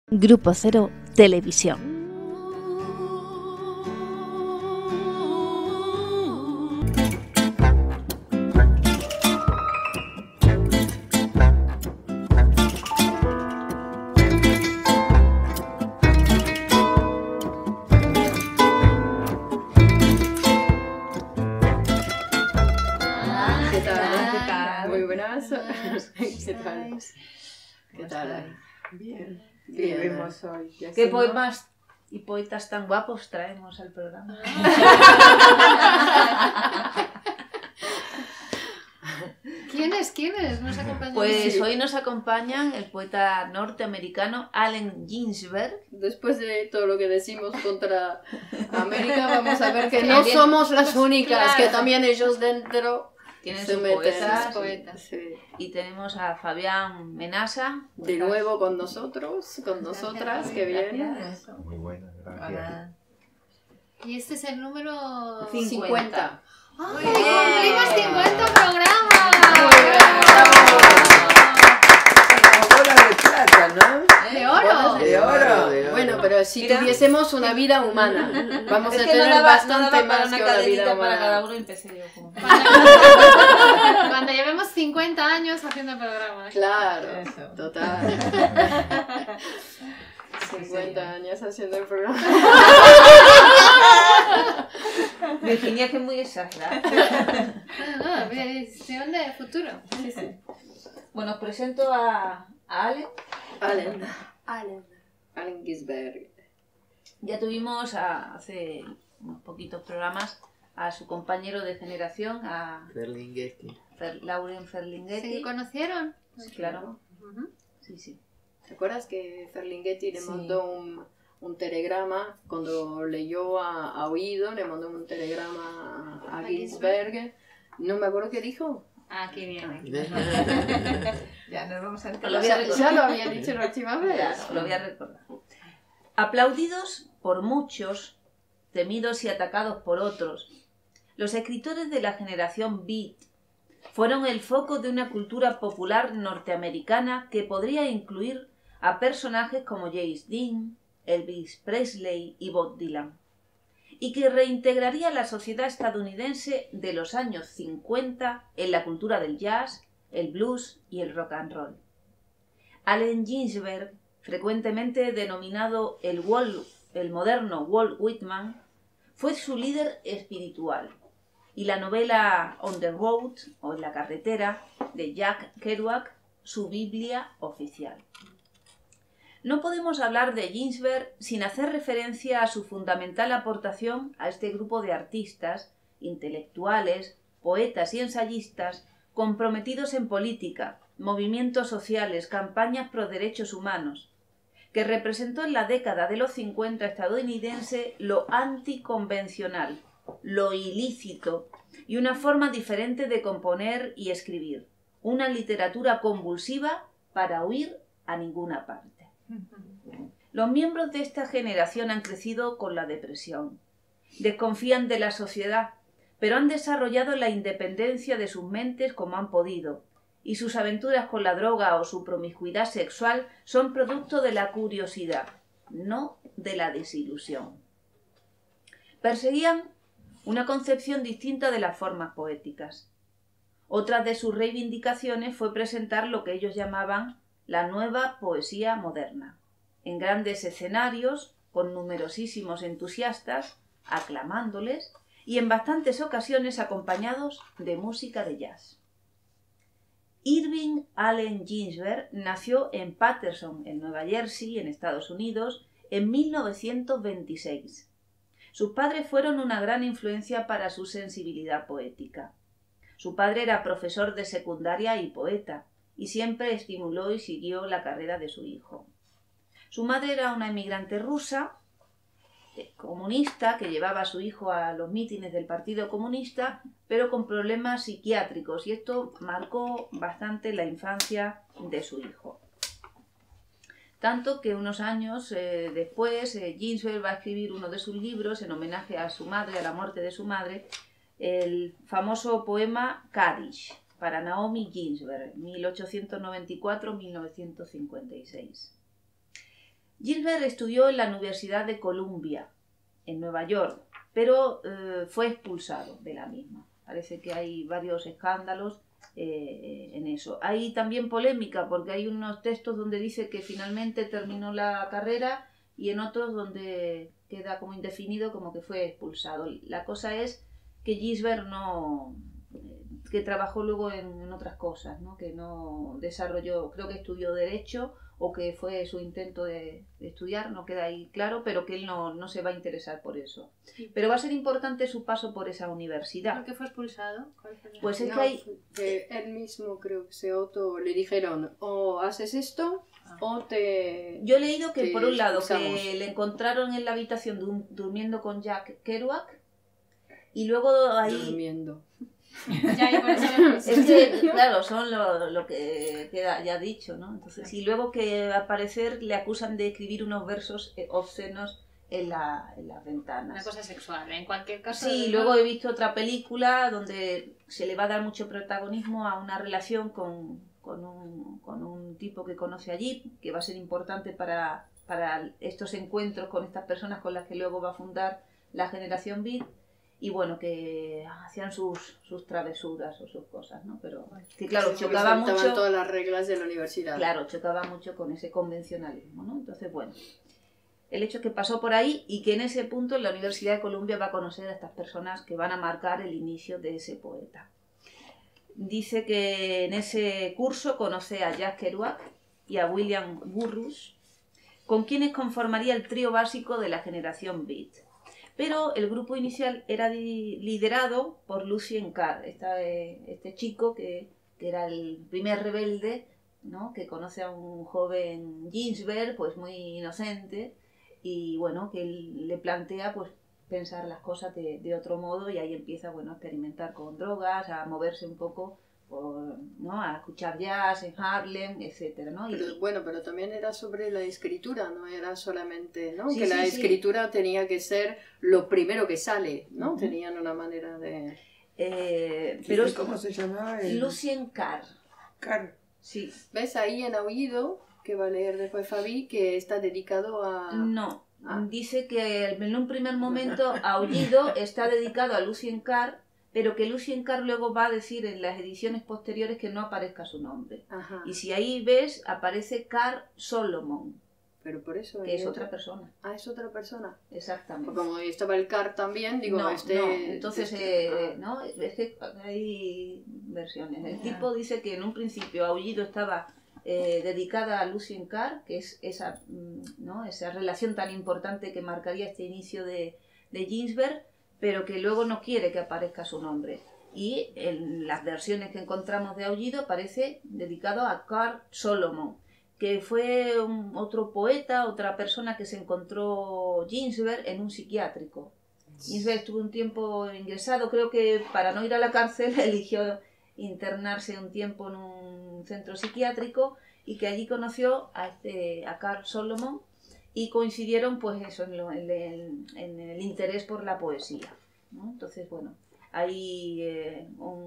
Grupo Cero Televisión. ¿Qué tal? Bien. Bien. Vivimos hoy. ¿Qué poemas y poetas tan guapos traemos al programa? ¿Quiénes nos acompañan? Pues hoy nos acompañan el poeta norteamericano Allen Ginsberg. Después de todo lo que decimos contra América, vamos a ver que no somos las únicas, claro, que también ellos dentro tienen se sus meten. poetas. Sí. Y tenemos a Fabián Menasa. De nuevo con nosotros, con nosotras, que viene. Muy buena, gracias. Hola. Y este es el número 50. ¡Ay, Muy bien. cumplimos 50 programas! Bola de plata, ¿no? ¡De oro! De oro. De oro. Bueno, pero si Mira. tuviésemos una vida humana, vamos Es a que tener no daba bastante para más una que una vida cadenita para cada humana. uno y empecé yo como... Cuando llevemos 50 años haciendo programas. Claro, Eso. total. 50 años haciendo el programa. Virginia, que es muy exagerada. No, visión de futuro. Sí, sí. Bueno, os presento a Allen. Allen Ginsberg. Ya tuvimos hace unos poquitos programas a su compañero de generación, a Ferlinghetti. Lauren Ferlinghetti. ¿Se conocieron? Sí, claro. Sí, sí. ¿Te acuerdas que Ferlinghetti le Sí. mandó un telegrama cuando leyó a Oído? Le mandó un telegrama a Ginsberg. No me acuerdo qué dijo. Aquí viene. Ya nos vamos a Ya lo había dicho la última vez. Lo voy a recordar. Aplaudidos por muchos, temidos y atacados por otros, los escritores de la generación Beat fueron el foco de una cultura popular norteamericana que podría incluir a personajes como James Dean, Elvis Presley y Bob Dylan, y que reintegraría la sociedad estadounidense de los años 50 en la cultura del jazz, el blues y el rock and roll. Allen Ginsberg, frecuentemente denominado el moderno Walt Whitman, fue su líder espiritual, y la novela On the Road, o En la carretera, de Jack Kerouac, su Biblia oficial. No podemos hablar de Ginsberg sin hacer referencia a su fundamental aportación a este grupo de artistas, intelectuales, poetas y ensayistas comprometidos en política, movimientos sociales, campañas pro derechos humanos, que representó en la década de los 50 estadounidense lo anticonvencional, lo ilícito y una forma diferente de componer y escribir, una literatura convulsiva para huir a ninguna parte. Los miembros de esta generación han crecido con la depresión, desconfían de la sociedad, pero han desarrollado la independencia de sus mentes como han podido, y sus aventuras con la droga o su promiscuidad sexual son producto de la curiosidad, no de la desilusión. Perseguían una concepción distinta de las formas poéticas. Otra de sus reivindicaciones fue presentar lo que ellos llamaban la nueva poesía moderna, en grandes escenarios, con numerosísimos entusiastas, aclamándoles, y en bastantes ocasiones acompañados de música de jazz. Irving Allen Ginsberg nació en Paterson, en Nueva Jersey, en Estados Unidos, en 1926. Sus padres fueron una gran influencia para su sensibilidad poética. Su padre era profesor de secundaria y poeta, y siempre estimuló y siguió la carrera de su hijo. Su madre era una emigrante rusa, comunista, que llevaba a su hijo a los mítines del Partido Comunista, pero con problemas psiquiátricos, y esto marcó bastante la infancia de su hijo. Tanto que unos años después Ginsberg va a escribir uno de sus libros en homenaje a su madre, a la muerte de su madre, el famoso poema Kaddish, para Naomi Ginsberg, 1894-1956. Ginsberg estudió en la Universidad de Columbia, en Nueva York, pero fue expulsado de la misma. Parece que hay varios escándalos en eso. Hay también polémica porque hay unos textos donde dice que finalmente terminó la carrera y en otros donde queda como indefinido, como que fue expulsado. La cosa es que Ginsberg que trabajó luego en otras cosas, ¿no? Que no desarrolló, creo que estudió Derecho o que fue su intento de estudiar, no queda ahí claro, pero que él no se va a interesar por eso. Pero va a ser importante su paso por esa universidad. ¿Por qué fue expulsado? ¿Cuál fue la- Pues es No, que hay... que él mismo creo que le dijeron o haces esto o te... Yo he leído que te por un lado expulsamos. que le encontraron en la habitación durmiendo con Jack Kerouac y luego ahí... durmiendo. Ya, y por eso le Es que, claro, son lo que queda ya dicho, ¿no? Entonces, y luego que al parecer le acusan de escribir unos versos obscenos en las ventanas. Una cosa sexual, en cualquier caso. Sí, luego he visto otra película donde se le va a dar mucho protagonismo a una relación con un tipo que conoce allí, que va a ser importante para estos encuentros con estas personas con las que luego va a fundar la generación Beat. Y bueno, que hacían sus travesuras o sus cosas, ¿no? Pero que claro, Sí, chocaba porque saltaban mucho. todas las reglas de la universidad. Claro, chocaba mucho con ese convencionalismo, ¿no? Entonces, bueno, el hecho es que pasó por ahí y que en ese punto en la Universidad de Columbia va a conocer a estas personas que van a marcar el inicio de ese poeta. Dice que en ese curso conoce a Jack Kerouac y a William Burroughs, con quienes conformaría el trío básico de la generación Beat. Pero el grupo inicial era liderado por Lucien Carr, este chico que era el primer rebelde, ¿no? Que conoce a un joven Ginsberg, pues muy inocente, y bueno, que él le plantea pues pensar las cosas de otro modo, y ahí empieza, bueno, a experimentar con drogas, a moverse un poco, ¿no? A escuchar jazz en Harlem, etcétera, ¿no? Pero también era sobre la escritura, no era solamente, ¿no? Sí, que sí, la sí. escritura tenía que ser lo primero que sale, ¿no? Ujú. Tenían una manera de... Pero ¿Cómo se llamaba? El... Lucien Carr, Carr. sí. ¿Ves ahí en Aullido, que va a leer después Fabi, que está dedicado a... No, Ah. dice que en un primer momento Aullido está dedicado a Lucien Carr, pero que Lucien Carr luego va a decir en las ediciones posteriores que no aparezca su nombre. Ajá. Y si ahí ves, aparece Carl Solomon, Pero por eso... que es otra persona. Ah, es otra persona. Exactamente. Porque como estaba el Car también, digo, No, este... no, entonces, ah. no, es que hay versiones. El tipo dice que en un principio Aullido estaba dedicada a Lucien Carr, que es esa, ¿no? Esa relación tan importante que marcaría este inicio de Ginsberg, pero que luego no quiere que aparezca su nombre. Y en las versiones que encontramos de Aullido aparece dedicado a Carl Solomon, que fue otro poeta, otra persona que se encontró Ginsberg en un psiquiátrico. Ginsberg estuvo un tiempo ingresado, creo que para no ir a la cárcel eligió internarse un tiempo en un centro psiquiátrico, y que allí conoció a Carl Solomon y coincidieron pues eso en el interés por la poesía, ¿no? Entonces, bueno, hay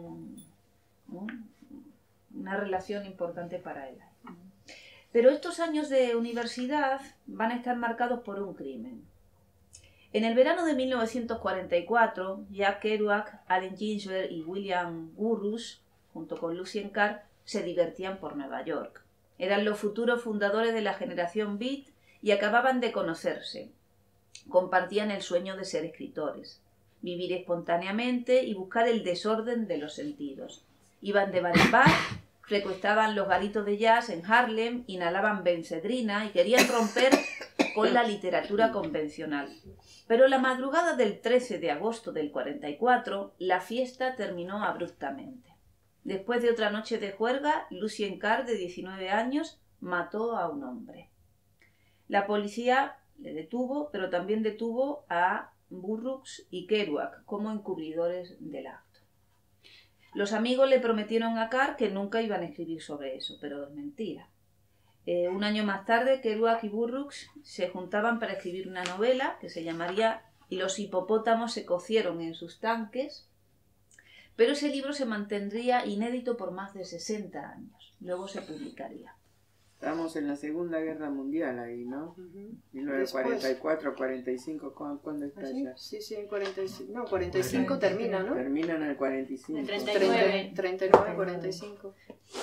una relación importante para él. Pero estos años de universidad van a estar marcados por un crimen. En el verano de 1944, Jack Kerouac, Allen Ginsberg y William Burroughs, junto con Lucien Carr, se divertían por Nueva York. Eran los futuros fundadores de la generación Beat y acababan de conocerse. Compartían el sueño de ser escritores, vivir espontáneamente y buscar el desorden de los sentidos. Iban de bar en bar, frecuentaban los garitos de jazz en Harlem, inhalaban benzedrina y querían romper con la literatura convencional. Pero la madrugada del 13 de agosto del 44, la fiesta terminó abruptamente. Después de otra noche de juerga, Lucien Carr, de 19 años, mató a un hombre. La policía le detuvo, pero también detuvo a Burroughs y Kerouac como encubridores del acto. Los amigos le prometieron a Carr que nunca iban a escribir sobre eso, pero es mentira. Un año más tarde, Kerouac y Burroughs se juntaban para escribir una novela que se llamaría Y los hipopótamos se cocieron en sus tanques, pero ese libro se mantendría inédito por más de 60 años. Luego se publicaría. Estamos en la Segunda Guerra Mundial ahí, ¿no? 1944, 45, ¿cuándo está ¿Sí? ya? Sí, en 45. No, 45 termina, ¿no? Termina en el 45. En 39. 39, 45.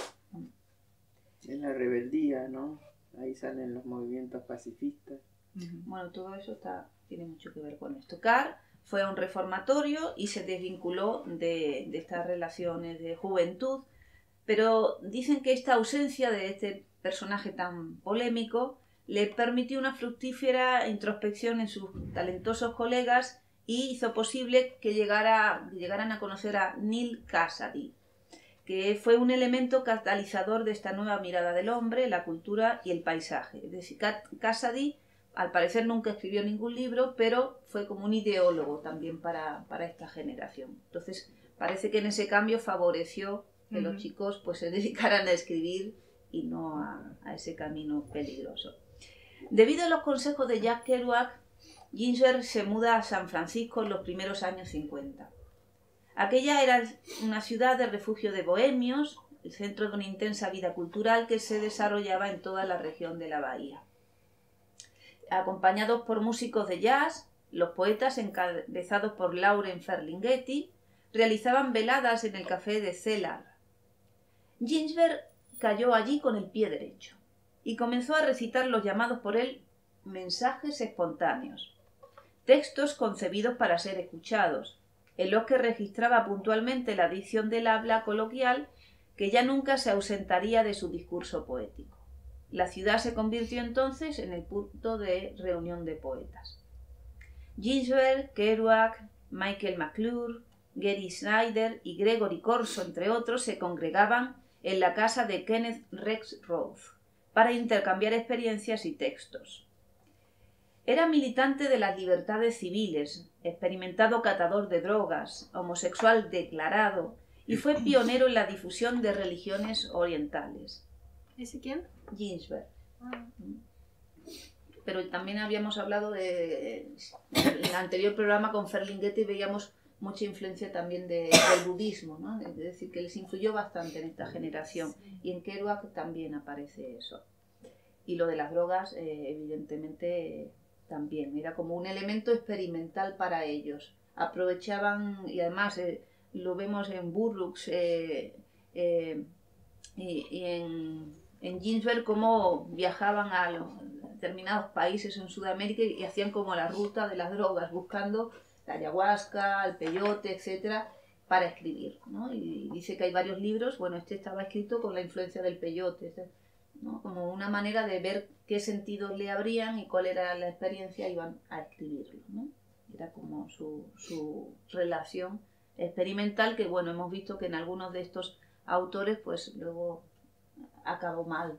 Es la rebeldía, ¿no? Ahí salen los movimientos pacifistas. Bueno, todo eso tiene mucho que ver con esto. Carr fue a un reformatorio y se desvinculó de estas relaciones de juventud, pero dicen que esta ausencia de este personaje tan polémico le permitió una fructífera introspección en sus talentosos colegas y hizo posible que llegaran a conocer a Neal Cassady, que fue un elemento catalizador de esta nueva mirada del hombre, la cultura y el paisaje. Es decir, Cassady al parecer nunca escribió ningún libro, pero fue como un ideólogo también para esta generación. Entonces parece que en ese cambio favoreció que los chicos pues se dedicaran a escribir y no a ese camino peligroso. Debido a los consejos de Jack Kerouac, Ginsberg se muda a San Francisco en los primeros años 50. Aquella era una ciudad de refugio de bohemios, el centro de una intensa vida cultural que se desarrollaba en toda la región de la bahía. Acompañados por músicos de jazz, los poetas, encabezados por Lauren Ferlinghetti, realizaban veladas en el café de Cellar. Ginsberg cayó allí con el pie derecho y comenzó a recitar los llamados por él mensajes espontáneos, textos concebidos para ser escuchados, en los que registraba puntualmente la dicción del habla coloquial que ya nunca se ausentaría de su discurso poético. La ciudad se convirtió entonces en el punto de reunión de poetas. Ginsberg, Kerouac, Michael McClure, Gary Snyder y Gregory Corso, entre otros, se congregaban en la casa de Kenneth Rex Roth para intercambiar experiencias y textos. Era militante de las libertades civiles, experimentado catador de drogas, homosexual declarado y fue pionero en la difusión de religiones orientales. ¿Ese quién? Ginsberg. Pero también habíamos hablado en el anterior programa con Ferlinghetti, veíamos mucha influencia también del budismo, ¿no? Es decir, que les influyó bastante en esta generación. Y en Kerouac también aparece eso. Y lo de las drogas, evidentemente, también. Era como un elemento experimental para ellos. Aprovechaban, y además lo vemos en Burroughs y en Ginsberg, cómo viajaban a los determinados países en Sudamérica y hacían como la ruta de las drogas, buscando la ayahuasca, el peyote, etcétera, para escribir, ¿no? Y dice que hay varios libros, bueno, este estaba escrito con la influencia del peyote, ¿no? Como una manera de ver qué sentidos le abrían y cuál era la experiencia, iban a escribirlo, ¿no? Era como su relación experimental, que bueno, hemos visto que en algunos de estos autores pues luego acabó mal.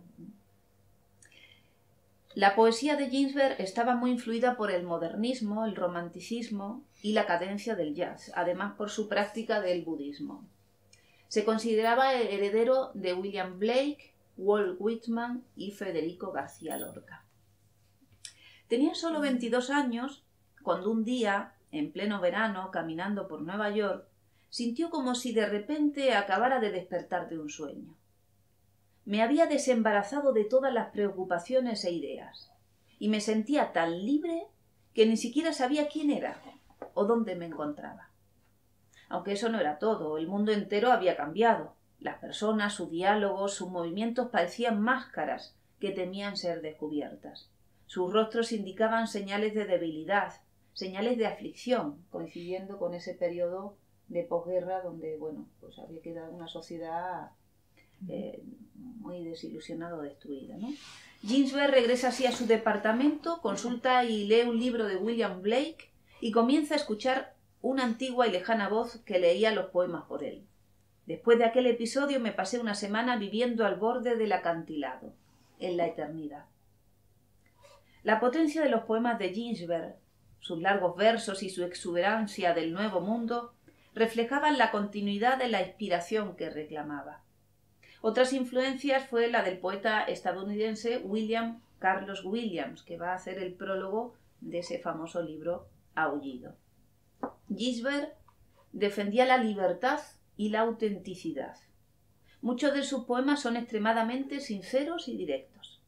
La poesía de Ginsberg estaba muy influida por el modernismo, el romanticismo y la cadencia del jazz, además por su práctica del budismo. Se consideraba el heredero de William Blake, Walt Whitman y Federico García Lorca. Tenía solo 22 años cuando un día, en pleno verano, caminando por Nueva York, sintió como si de repente acabara de despertar de un sueño. Me había desembarazado de todas las preocupaciones e ideas, y me sentía tan libre que ni siquiera sabía quién era o dónde me encontraba. Aunque eso no era todo, el mundo entero había cambiado. Las personas, sus diálogos, sus movimientos parecían máscaras que temían ser descubiertas. Sus rostros indicaban señales de debilidad, señales de aflicción, coincidiendo con ese periodo de posguerra donde, bueno, pues había quedado una sociedad muy desilusionada o destruida, ¿no? Ginsberg regresa así a su departamento, consulta y lee un libro de William Blake y comienza a escuchar una antigua y lejana voz que leía los poemas por él. Después de aquel episodio me pasé una semana viviendo al borde del acantilado, en la eternidad. La potencia de los poemas de Ginsberg, sus largos versos y su exuberancia del nuevo mundo, reflejaban la continuidad de la inspiración que reclamaba. Otras influencias fue la del poeta estadounidense William Carlos Williams, que va a hacer el prólogo de ese famoso libro Aullido. Ginsberg defendía la libertad y la autenticidad. Muchos de sus poemas son extremadamente sinceros y directos.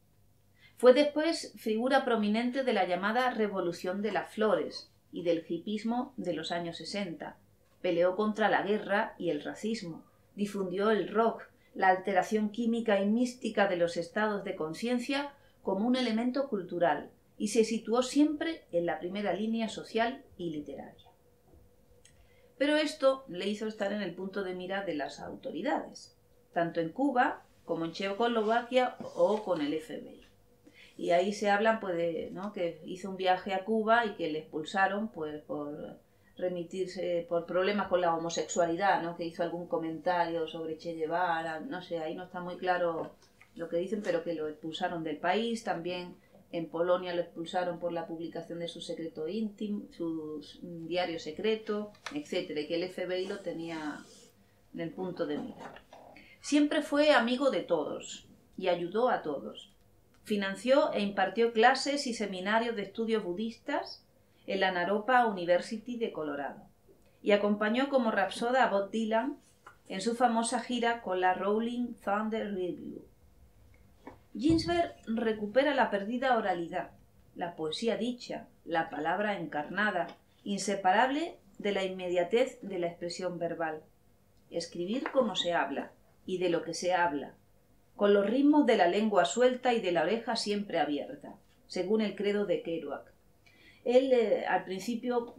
Fue después figura prominente de la llamada Revolución de las Flores y del hipismo de los años 60. Peleó contra la guerra y el racismo, difundió el rock, la alteración química y mística de los estados de conciencia como un elemento cultural y se situó siempre en la primera línea social y literaria. Pero esto le hizo estar en el punto de mira de las autoridades, tanto en Cuba como en Checoslovaquia o con el FBI. Y ahí se habla pues, ¿no?, que hizo un viaje a Cuba y que le expulsaron pues, por remitirse por problemas con la homosexualidad, ¿no?, que hizo algún comentario sobre Che Guevara, no sé, ahí no está muy claro lo que dicen, pero que lo expulsaron del país. También en Polonia lo expulsaron por la publicación de su secreto íntimo, su diario secreto, etcétera, y que el FBI lo tenía en el punto de mira. Siempre fue amigo de todos y ayudó a todos. Financió e impartió clases y seminarios de estudios budistas en la Naropa University de Colorado y acompañó como rapsoda a Bob Dylan en su famosa gira con la Rolling Thunder Revue. Ginsberg recupera la perdida oralidad, la poesía dicha, la palabra encarnada, inseparable de la inmediatez de la expresión verbal. Escribir como se habla y de lo que se habla, con los ritmos de la lengua suelta y de la oreja siempre abierta, según el credo de Kerouac. Él al principio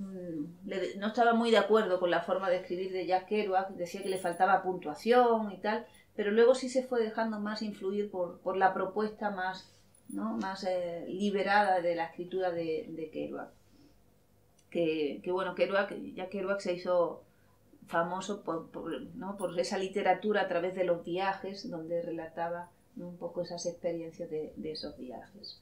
no estaba muy de acuerdo con la forma de escribir de Jack Kerouac, decía que le faltaba puntuación y tal, pero luego sí se fue dejando más influir por la propuesta más, ¿no?, más liberada de la escritura de Kerouac. Que bueno, Jack Kerouac se hizo famoso por esa literatura a través de los viajes, donde relataba, ¿no?, un poco esas experiencias de esos viajes.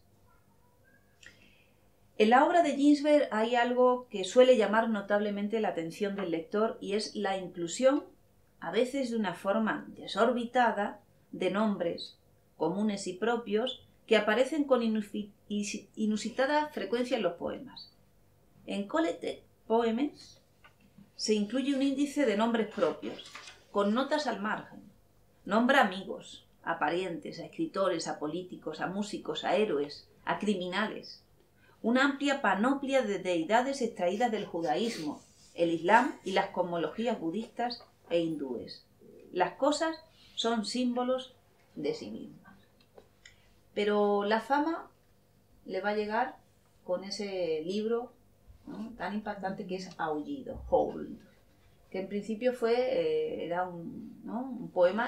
En la obra de Ginsberg hay algo que suele llamar notablemente la atención del lector y es la inclusión, a veces de una forma desorbitada, de nombres comunes y propios que aparecen con inusitada frecuencia en los poemas. En Collected Poems se incluye un índice de nombres propios, con notas al margen. Nombra amigos, a parientes, a escritores, a políticos, a músicos, a héroes, a criminales. Una amplia panoplia de deidades extraídas del judaísmo, el islam y las cosmologías budistas e hindúes. Las cosas son símbolos de sí mismas. Pero la fama le va a llegar con ese libro, ¿no?, tan impactante que es Aullido, Howl, que en principio era un poema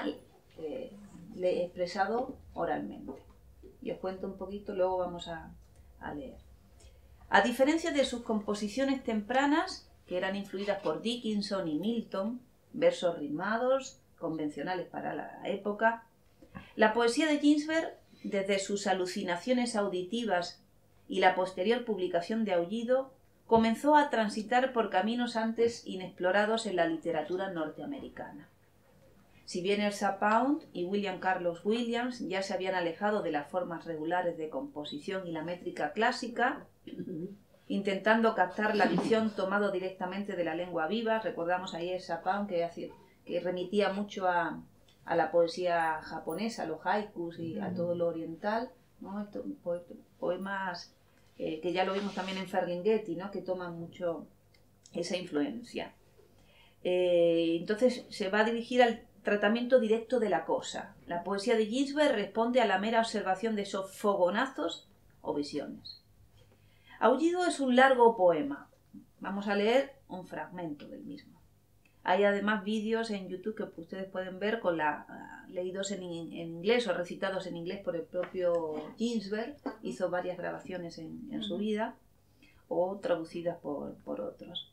expresado oralmente. Y os cuento un poquito, luego vamos a leer. A diferencia de sus composiciones tempranas, que eran influidas por Dickinson y Milton, versos ritmados, convencionales para la época, la poesía de Ginsberg, desde sus alucinaciones auditivas y la posterior publicación de Aullido, comenzó a transitar por caminos antes inexplorados en la literatura norteamericana. Si bien Ezra Pound y William Carlos Williams ya se habían alejado de las formas regulares de composición y la métrica clásica, intentando captar la dicción tomado directamente de la lengua viva, recordamos ahí Ezra Pound que remitía mucho a la poesía japonesa, a los haikus y a todo lo oriental, ¿no?, estos poemas que ya lo vimos también en Ferlinghetti, ¿no?, que toman mucho esa influencia. Entonces se va a dirigir al tratamiento directo de la cosa. La poesía de Ginsberg responde a la mera observación de esos fogonazos o visiones. Aullido es un largo poema. Vamos a leer un fragmento del mismo. Hay además vídeos en YouTube que ustedes pueden ver leídos en inglés o recitados en inglés por el propio Ginsberg. Hizo varias grabaciones en su vida o traducidas por otros.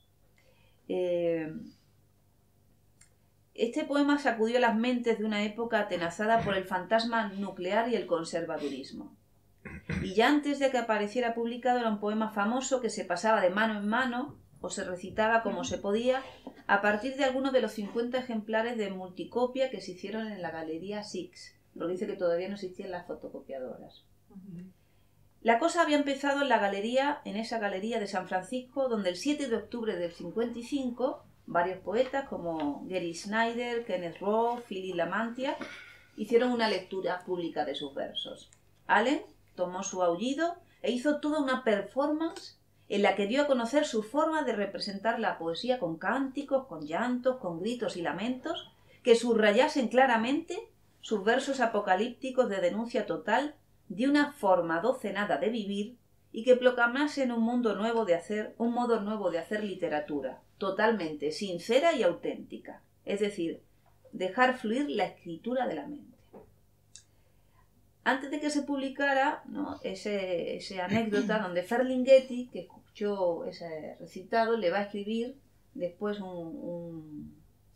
Este poema sacudió las mentes de una época atenazada por el fantasma nuclear y el conservadurismo. Y ya antes de que apareciera publicado era un poema famoso que se pasaba de mano en mano o se recitaba como se podía a partir de algunos de los 50 ejemplares de multicopia que se hicieron en la Galería Six, porque dice que todavía no existían las fotocopiadoras. La cosa había empezado en esa galería de San Francisco, donde el 7 de octubre del 55 varios poetas como Gary Snyder, Kenneth Rowe, Philip Lamantia hicieron una lectura pública de sus versos. Allen tomó su aullido e hizo toda una performance en la que dio a conocer su forma de representar la poesía con cánticos, con llantos, con gritos y lamentos, que subrayasen claramente sus versos apocalípticos de denuncia total de una forma docenada de vivir y que proclamasen un modo nuevo de hacer literatura, totalmente sincera y auténtica, es decir, dejar fluir la escritura de la mente. Antes de que se publicara, ¿no?, ese anécdota donde Ferlinghetti, que escuchó ese recitado, le va a escribir después un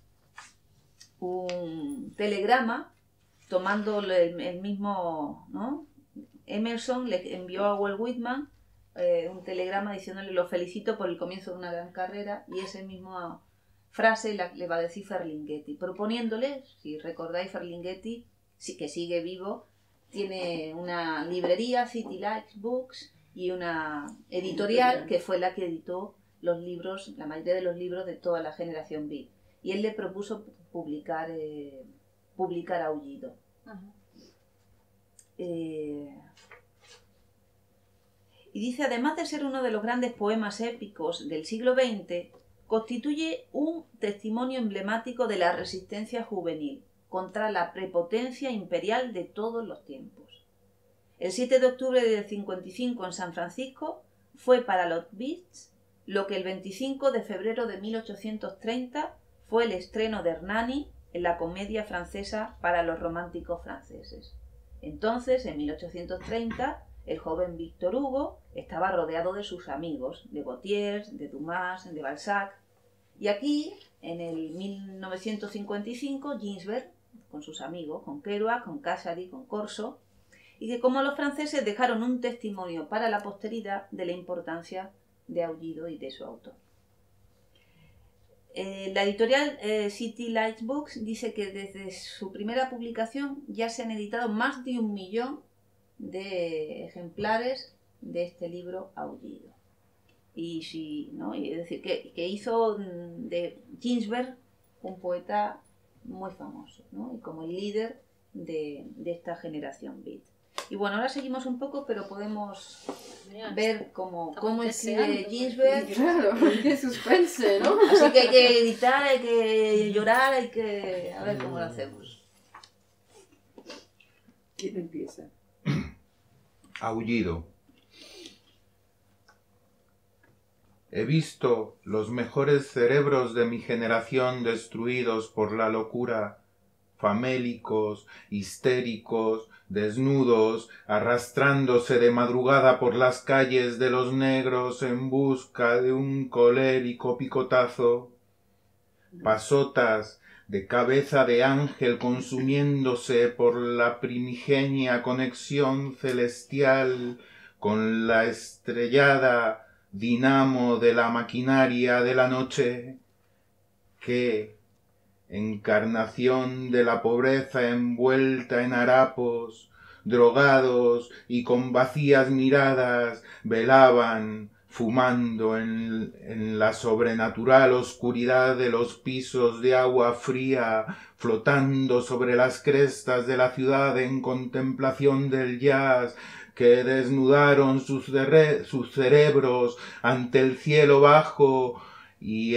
telegrama tomando el mismo, ¿no? Emerson le envió a Walt Whitman un telegrama diciéndole: lo felicito por el comienzo de una gran carrera, y esa misma frase le va a decir Ferlinghetti, proponiéndole, si recordáis, Ferlinghetti, que sigue vivo, tiene una librería, City Lights Books, y una editorial que fue la que editó los libros, la mayoría de los libros de toda la generación Beat. Y él le propuso publicar Aullido. Y dice, además de ser uno de los grandes poemas épicos del siglo XX, constituye un testimonio emblemático de la resistencia juvenil contra la prepotencia imperial de todos los tiempos. El 7 de octubre del 55 en San Francisco fue para los Beats lo que el 25 de febrero de 1830 fue el estreno de Hernani en la comedia francesa para los románticos franceses. Entonces, en 1830, el joven Víctor Hugo estaba rodeado de sus amigos, de Gautier, de Dumas, de Balzac, y aquí, en el 1955, Ginsberg, con sus amigos, con Kerouac, con Casady, con Corso, y que como los franceses dejaron un testimonio para la posteridad de la importancia de Aullido y de su autor. La editorial City Lights Books dice que desde su primera publicación ya se han editado más de 1 millón de ejemplares de este libro Aullido. Y sí, ¿no? Y es decir, que hizo de Ginsberg un poeta muy famoso, ¿no? Y como el líder de esta generación Beat. Y bueno, ahora seguimos un poco, pero podemos ver cómo escribe Ginsberg. Claro, qué suspense, ¿no? Así que hay que editar, hay que llorar, hay que... A ver cómo lo hacemos. ¿Quién empieza? Aullido. He visto los mejores cerebros de mi generación destruidos por la locura, famélicos, histéricos, desnudos, arrastrándose de madrugada por las calles de los negros en busca de un colérico picotazo, pasotas de cabeza de ángel consumiéndose por la primigenia conexión celestial con la estrellada dinamo de la maquinaria de la noche, que, encarnación de la pobreza envuelta en harapos, drogados y con vacías miradas, velaban, fumando en la sobrenatural oscuridad de los pisos de agua fría, flotando sobre las crestas de la ciudad en contemplación del jazz, que desnudaron sus cerebros ante el cielo bajo, y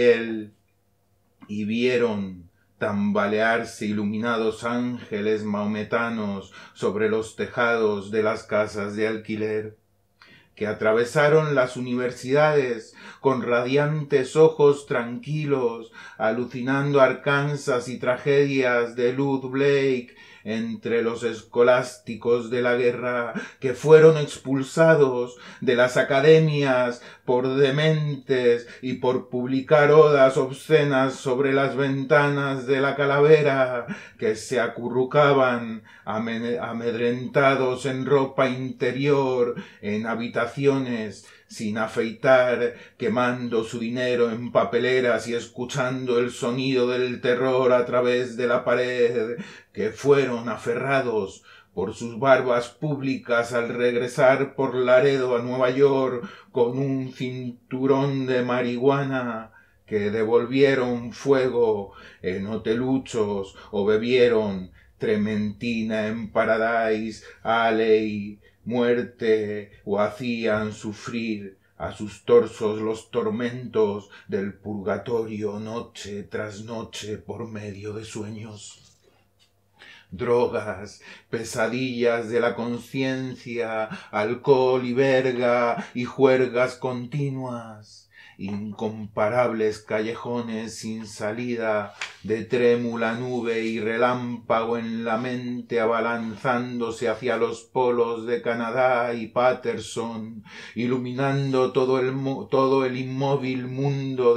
vieron tambalearse iluminados ángeles mahometanos sobre los tejados de las casas de alquiler, que atravesaron las universidades con radiantes ojos tranquilos, alucinando Arkansas y tragedias de Lud Blake entre los escolásticos de la guerra, que fueron expulsados de las academias por dementes y por publicar odas obscenas sobre las ventanas de la Calavera, que se acurrucaban amedrentados en ropa interior en habitaciones sin afeitar, quemando su dinero en papeleras y escuchando el sonido del terror a través de la pared, que fueron aferrados por sus barbas públicas al regresar por Laredo a Nueva York con un cinturón de marihuana, que devolvieron fuego en hoteluchos o bebieron trementina en Paradise Alley muerte o hacían sufrir a sus torsos los tormentos del purgatorio noche tras noche por medio de sueños. Drogas, pesadillas de la conciencia, alcohol y verga y juergas continuas, incomparables callejones sin salida, de trémula nube y relámpago en la mente abalanzándose hacia los polos de Canadá y Patterson, iluminando todo el inmóvil mundo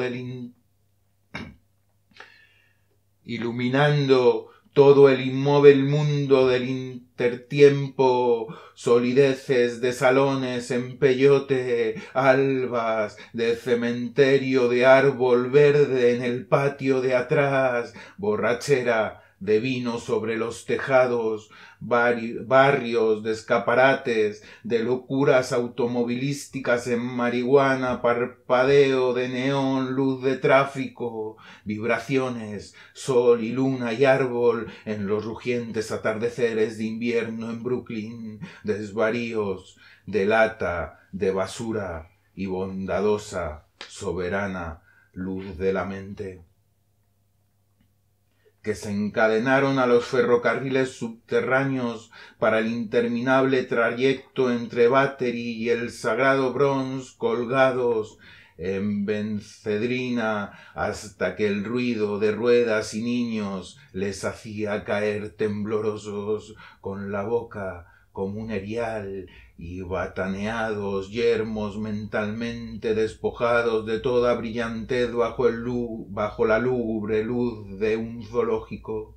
del intertiempo, solideces de salones en peyote, albas de cementerio de árbol verde en el patio de atrás, borrachera de vino sobre los tejados, barrios de escaparates, de locuras automovilísticas en marihuana, parpadeo de neón, luz de tráfico, vibraciones, sol y luna y árbol en los rugientes atardeceres de invierno en Brooklyn, desvaríos de lata, de basura y bondadosa, soberana luz de la mente, que se encadenaron a los ferrocarriles subterráneos para el interminable trayecto entre Battery y el sagrado Bronx, colgados en bencedrina hasta que el ruido de ruedas y niños les hacía caer temblorosos con la boca como un erial y bataneados yermos mentalmente despojados de toda brillantez bajo la lúgubre luz de un zoológico,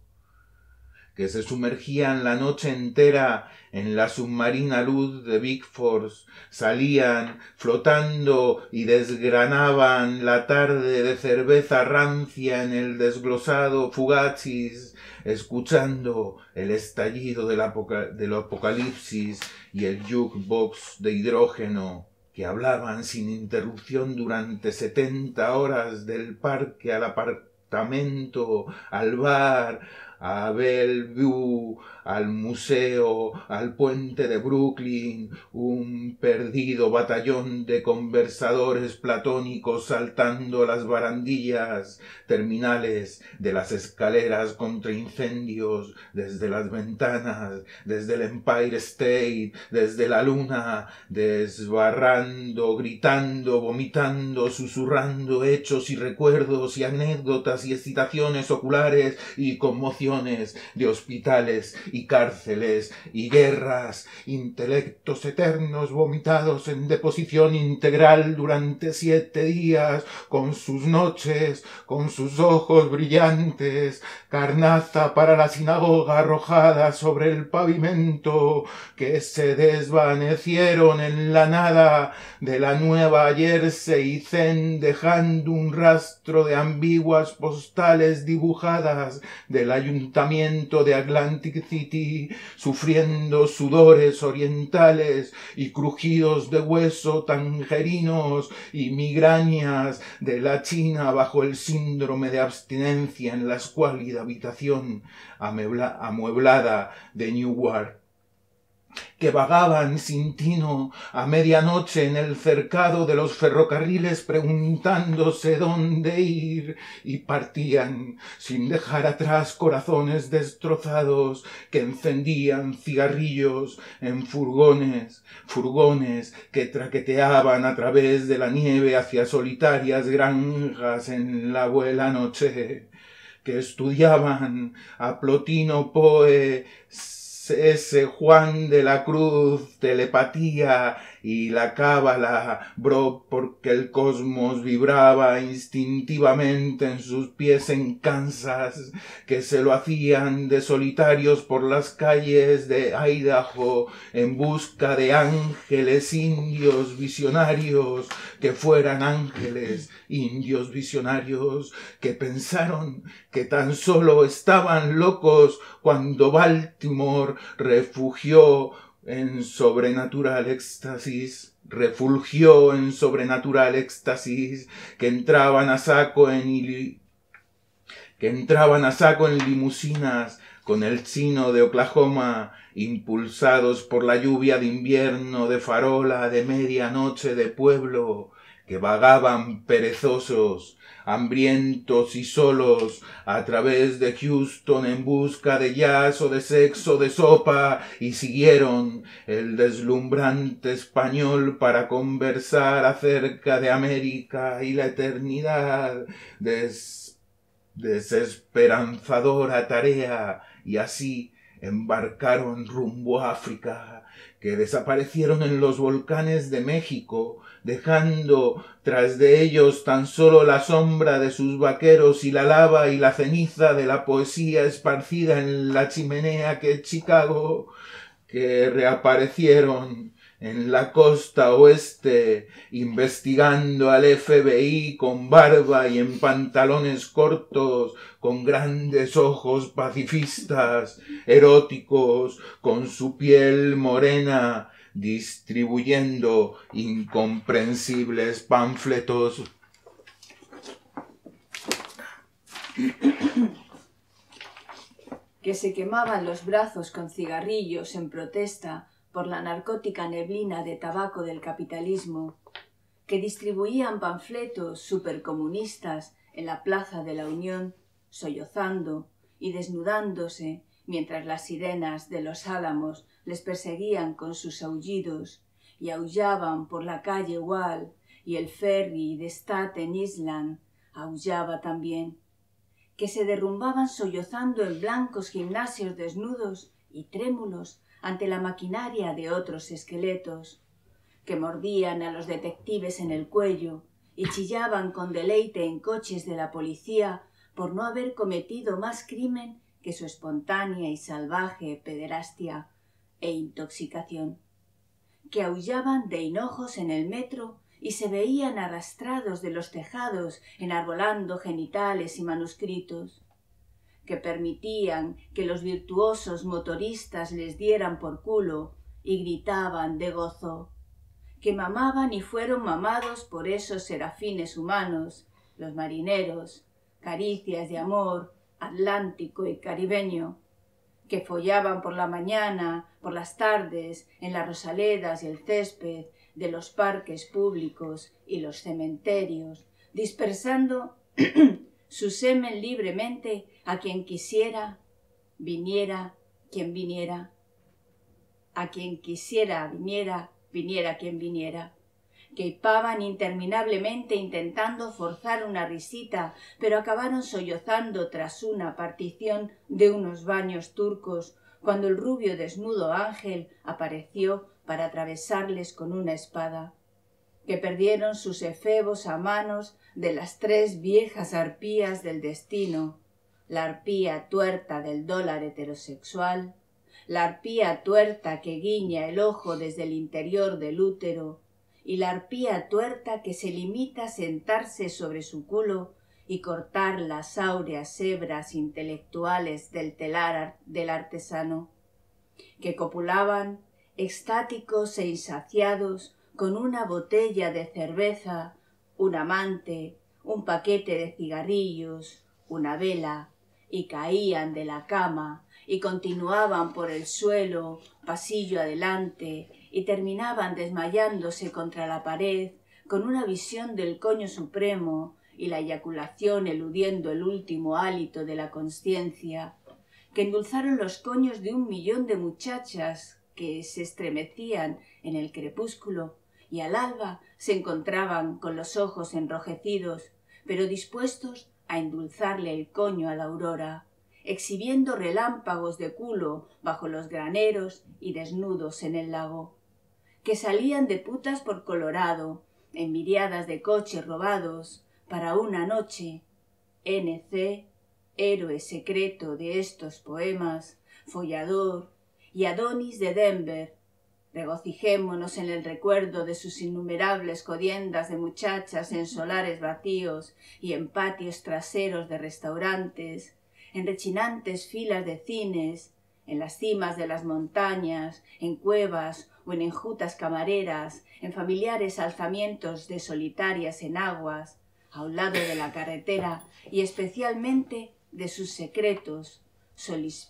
que se sumergían la noche entera en la submarina luz de Big Force, salían flotando y desgranaban la tarde de cerveza rancia en el desglosado Fugazis, escuchando el estallido del apocalipsis y el jukebox de hidrógeno, que hablaban sin interrupción durante 70 horas del parque al apartamento, al bar, a Bellevue, al museo, al puente de Brooklyn, un perdido batallón de conversadores platónicos saltando las barandillas terminales de las escaleras contra incendios, desde las ventanas, desde el Empire State, desde la luna, desbarrando, gritando, vomitando, susurrando hechos y recuerdos y anécdotas y excitaciones oculares y conmociones de hospitales y cárceles y guerras, intelectos eternos vomitados en deposición integral durante 7 días, con sus noches, con sus ojos brillantes, carnaza para la sinagoga arrojada sobre el pavimento, que se desvanecieron en la nada de la Nueva Jersey Zen, dejando un rastro de ambiguas postales dibujadas del ayuntamiento de Atlantic City, sufriendo sudores orientales y crujidos de hueso tangerinos y migrañas de la China bajo el síndrome de abstinencia en la escuálida habitación amueblada de Newark, que vagaban sin tino a medianoche en el cercado de los ferrocarriles preguntándose dónde ir, y partían sin dejar atrás corazones destrozados que encendían cigarrillos en furgones que traqueteaban a través de la nieve hacia solitarias granjas en la buena noche, que estudiaban a Plotino Poe, ese Juan de la Cruz, telepatía y la cábala, porque el cosmos vibraba instintivamente en sus pies en Kansas, que se lo hacían de solitarios por las calles de Idaho en busca de ángeles indios visionarios, que fueran ángeles indios visionarios, que pensaron que tan solo estaban locos cuando Baltimore refulgió en sobrenatural éxtasis, que entraban a saco en limusinas con el chino de Oklahoma, impulsados por la lluvia de invierno de farola de medianoche de pueblo, que vagaban perezosos, hambrientos y solos a través de Houston en busca de jazz o de sexo de sopa, y siguieron el deslumbrante español para conversar acerca de América y la eternidad, desesperanzadora tarea, y así embarcaron rumbo a África, que desaparecieron en los volcanes de México, dejando tras de ellos tan solo la sombra de sus vaqueros y la lava y la ceniza de la poesía esparcida en la chimenea que es Chicago, que reaparecieron en la costa oeste, investigando al FBI con barba y en pantalones cortos, con grandes ojos pacifistas, eróticos, con su piel morena, distribuyendo incomprensibles panfletos. Que se quemaban los brazos con cigarrillos en protesta por la narcótica neblina de tabaco del capitalismo, que distribuían panfletos supercomunistas en la Plaza de la Unión, sollozando y desnudándose mientras las sirenas de los Álamos les perseguían con sus aullidos, y aullaban por la calle Wall, y el ferry de Staten Island aullaba también, que se derrumbaban sollozando en blancos gimnasios desnudos y trémulos ante la maquinaria de otros esqueletos, que mordían a los detectives en el cuello y chillaban con deleite en coches de la policía por no haber cometido más crimen que su espontánea y salvaje pederastia e intoxicación, que aullaban de hinojos en el metro y se veían arrastrados de los tejados enarbolando genitales y manuscritos, que permitían que los virtuosos motoristas les dieran por culo y gritaban de gozo, que mamaban y fueron mamados por esos serafines humanos, los marineros, caricias de amor atlántico y caribeño, que follaban por la mañana, por las tardes, en las rosaledas y el césped de los parques públicos y los cementerios, dispersando su semen libremente a quien quisiera, viniera quien viniera, a quien quisiera viniera, viniera quien viniera, que hipaban interminablemente intentando forzar una risita, pero acabaron sollozando tras una partición de unos baños turcos, cuando el rubio desnudo ángel apareció para atravesarles con una espada, que perdieron sus efebos a manos de las 3 viejas arpías del destino, la arpía tuerta del dólar heterosexual, la arpía tuerta que guiña el ojo desde el interior del útero, y la arpía tuerta que se limita a sentarse sobre su culo y cortar las áureas hebras intelectuales del telar del artesano, que copulaban extáticos e insaciados con una botella de cerveza, un amante, un paquete de cigarrillos, una vela, y caían de la cama y continuaban por el suelo, pasillo adelante, y terminaban desmayándose contra la pared con una visión del coño supremo y la eyaculación eludiendo el último hálito de la consciencia, que endulzaron los coños de 1.000.000 de muchachas que se estremecían en el crepúsculo y al alba se encontraban con los ojos enrojecidos, pero dispuestos a endulzarle el coño a la aurora, exhibiendo relámpagos de culo bajo los graneros y desnudos en el lago, que salían de putas por Colorado, en miriadas de coches robados, para una noche. N.C., héroe secreto de estos poemas, follador, y Adonis de Denver, regocijémonos en el recuerdo de sus innumerables jodiendas de muchachas en solares vacíos y en patios traseros de restaurantes, en rechinantes filas de cines, en las cimas de las montañas, en cuevas o en enjutas camareras, en familiares alzamientos de solitarias enaguas, a un lado de la carretera, y especialmente de sus secretos,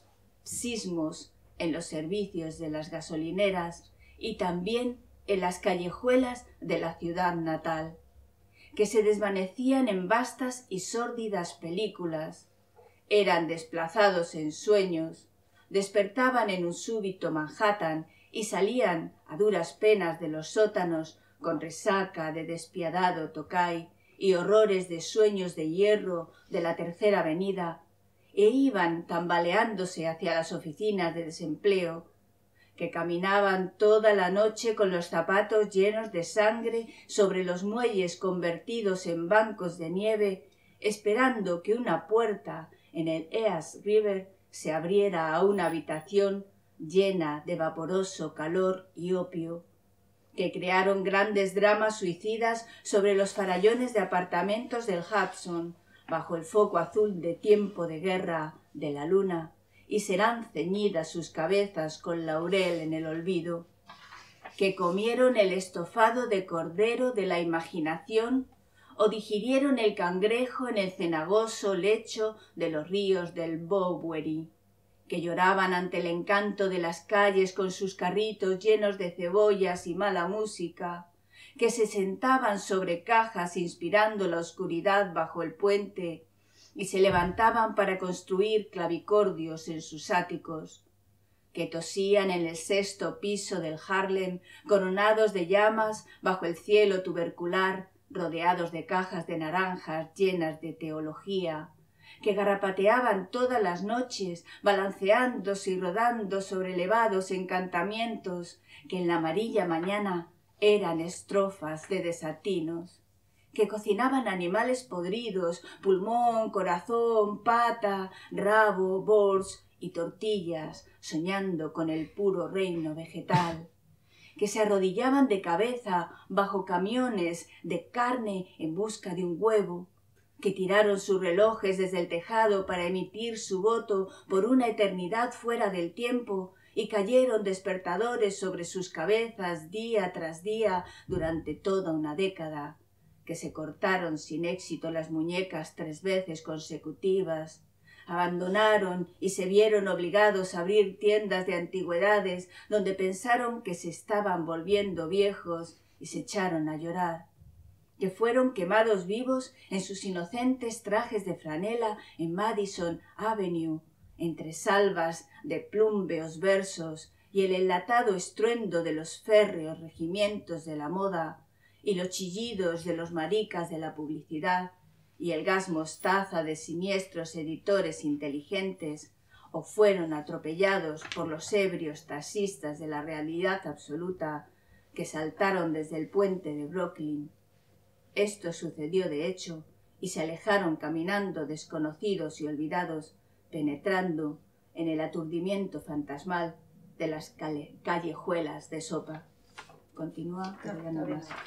sismos en los servicios de las gasolineras y también en las callejuelas de la ciudad natal, que se desvanecían en vastas y sórdidas películas, eran desplazados en sueños, despertaban en un súbito Manhattan y salían a duras penas de los sótanos con resaca de despiadado Tokay y horrores de sueños de hierro de la Tercera Avenida, e iban tambaleándose hacia las oficinas de desempleo, que caminaban toda la noche con los zapatos llenos de sangre sobre los muelles convertidos en bancos de nieve, esperando que una puerta en el East River se abriera a una habitación llena de vaporoso calor y opio, que crearon grandes dramas suicidas sobre los farallones de apartamentos del Hudson, bajo el foco azul de tiempo de guerra de la luna, y serán ceñidas sus cabezas con laurel en el olvido, que comieron el estofado de cordero de la imaginación o digirieron el cangrejo en el cenagoso lecho de los ríos del Bowery, que lloraban ante el encanto de las calles con sus carritos llenos de cebollas y mala música, que se sentaban sobre cajas inspirando la oscuridad bajo el puente y se levantaban para construir clavicordios en sus áticos, que tosían en el 6º piso del Harlem coronados de llamas bajo el cielo tubercular, rodeados de cajas de naranjas llenas de teología, que garrapateaban todas las noches, balanceándose y rodando sobre elevados encantamientos que en la amarilla mañana eran estrofas de desatinos, que cocinaban animales podridos, pulmón, corazón, pata, rabo, bors y tortillas, soñando con el puro reino vegetal, que se arrodillaban de cabeza bajo camiones de carne en busca de un huevo, que tiraron sus relojes desde el tejado para emitir su voto por una eternidad fuera del tiempo y cayeron despertadores sobre sus cabezas día tras día durante toda una década, que se cortaron sin éxito las muñecas 3 veces consecutivas, abandonaron y se vieron obligados a abrir tiendas de antigüedades donde pensaron que se estaban volviendo viejos y se echaron a llorar, que fueron quemados vivos en sus inocentes trajes de franela en Madison Avenue, entre salvas de plúmbeos versos y el enlatado estruendo de los férreos regimientos de la moda y los chillidos de los maricas de la publicidad y el gas mostaza de siniestros editores inteligentes, o fueron atropellados por los ebrios taxistas de la realidad absoluta que saltaron desde el puente de Brooklyn. Esto sucedió de hecho y se alejaron caminando desconocidos y olvidados, penetrando en el aturdimiento fantasmal de las callejuelas de Sopa. Continúa, pero ya no más.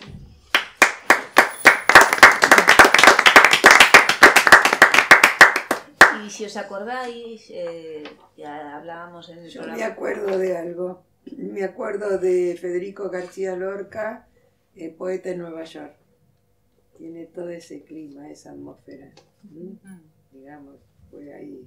Y si os acordáis, ya hablábamos en el Yo programa. me acuerdo de algo. Me acuerdo de Federico García Lorca, poeta en Nueva York. Tiene todo ese clima, esa atmósfera. Digamos, fue ahí.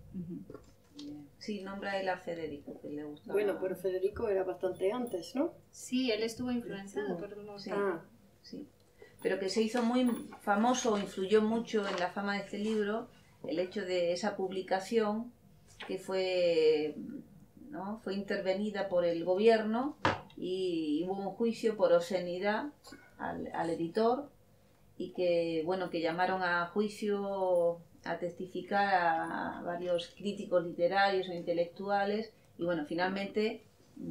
Sí, nombra él a Federico, que le gustaba. Bueno, pero Federico era bastante antes, ¿no? Sí, él estuvo influenciado por los... Sí, sí. Pero que se hizo muy famoso, influyó mucho en la fama de este libro, el hecho de esa publicación que fue intervenida por el gobierno y hubo un juicio por obscenidad al editor y que llamaron a juicio a testificar a varios críticos literarios o intelectuales y finalmente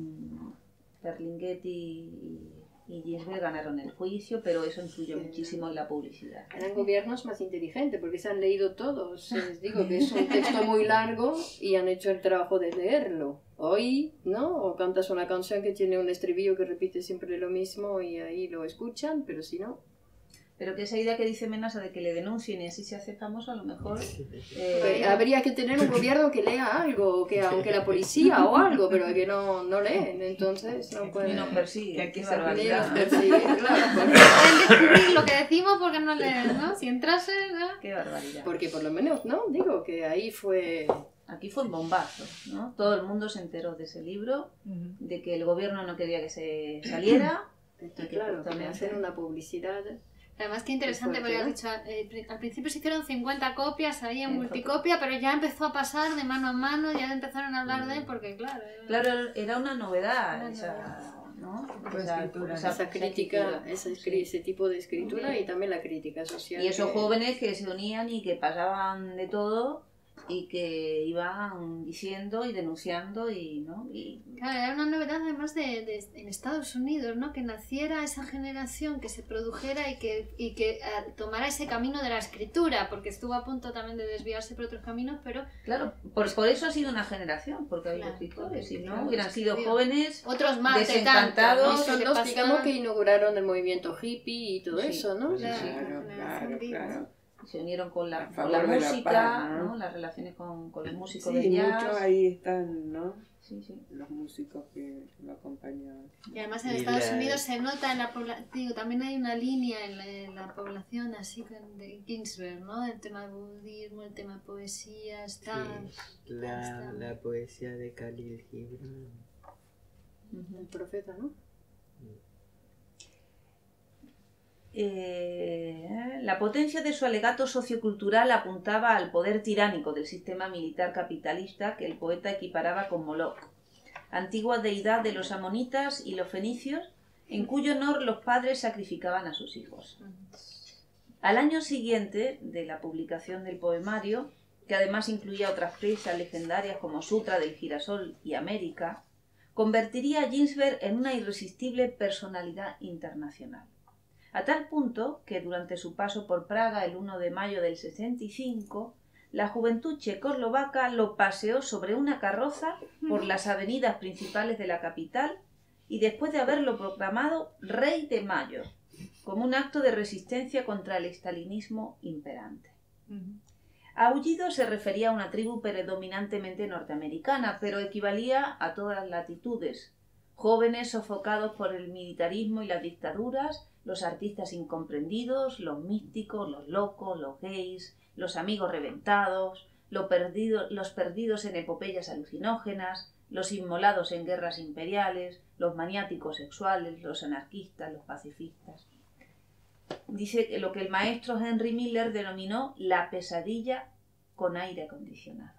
Ferlinghetti y Ginsberg ganaron el juicio, pero eso influyó muchísimo en la publicidad. Eran gobiernos más inteligentes porque se han leído todos. Les digo que es un texto muy largo y han hecho el trabajo de leerlo. Hoy, ¿no? O cantas una canción que tiene un estribillo que repite siempre lo mismo y ahí lo escuchan, pero si no... Pero que esa idea que dice Menasa de que le denuncien y así se hace famoso, a lo mejor... habría que tener un gobierno que lea algo, que aunque la policía o algo, pero que no leen, entonces no pueden... Ni nos persigue, qué barbaridad. nos persigue, claro. Pueden descubrir lo que decimos porque no leen, ¿no? Si entrasen, ¿no? Qué barbaridad. Porque por lo menos, ¿no? Digo que ahí fue... Aquí fue un bombazo, ¿no? Todo el mundo se enteró de ese libro, de que el gobierno no quería que se saliera. Está claro, que le hacen una publicidad. Además, qué interesante, Fuerte, porque ¿no? has dicho, al principio se hicieron 50 copias, había multicopia, pero ya empezó a pasar de mano a mano, ya empezaron a hablar de él, porque claro... Claro, era una novedad, Una esa, ¿no? escritura, Esa crítica, escritura, sí. ese tipo de escritura y también la crítica social. Y esos que- jóvenes que se unían y que pasaban de todo y que iban diciendo y denunciando y, ¿no? Y Claro, era una novedad además en Estados Unidos, ¿no? Que naciera esa generación, que se produjera y que tomara ese camino de la escritura, porque estuvo a punto también de desviarse por otros caminos, pero claro, por eso ha sido una generación, porque ha habido Claro, escritores, si no claro, hubieran sido escribió. jóvenes otros más de desencantados, tanto, ¿no? Y son Que los, pasan- digamos, que inauguraron el movimiento hippie y todo Sí. eso, ¿no? Claro. Claro, claro, claro. se unieron con A la favor de la música, paz, ¿no? ¿no? Las relaciones con los músicos Sí, de jazz. muchos ahí están, ¿no? Sí, sí. Los músicos que lo acompañaban. Y además en Y Estados la- Unidos se nota en la población, digo, también hay una línea en la población así de Ginsberg, ¿no? El tema del budismo, el tema de poesía, está... La poesía de Khalil Gibran. El profeta, ¿no? La potencia de su alegato sociocultural apuntaba al poder tiránico del sistema militar capitalista que el poeta equiparaba con Moloch, antigua deidad de los amonitas y los fenicios, en cuyo honor los padres sacrificaban a sus hijos. Al año siguiente de la publicación del poemario, que además incluía otras piezas legendarias como Sutra del Girasol y América, convertiría a Ginsberg en una irresistible personalidad internacional. A tal punto que durante su paso por Praga el 1 de mayo del 65, la juventud checoslovaca lo paseó sobre una carroza por las avenidas principales de la capital y después de haberlo proclamado Rey de Mayo, como un acto de resistencia contra el estalinismo imperante. Aullido se refería a una tribu predominantemente norteamericana, pero equivalía a todas las latitudes. Jóvenes sofocados por el militarismo y las dictaduras, los artistas incomprendidos, los místicos, los locos, los gays, los amigos reventados, los perdidos en epopeyas alucinógenas, los inmolados en guerras imperiales, los maniáticos sexuales, los anarquistas, los pacifistas. Dice que lo que el maestro Henry Miller denominó la pesadilla con aire acondicionado.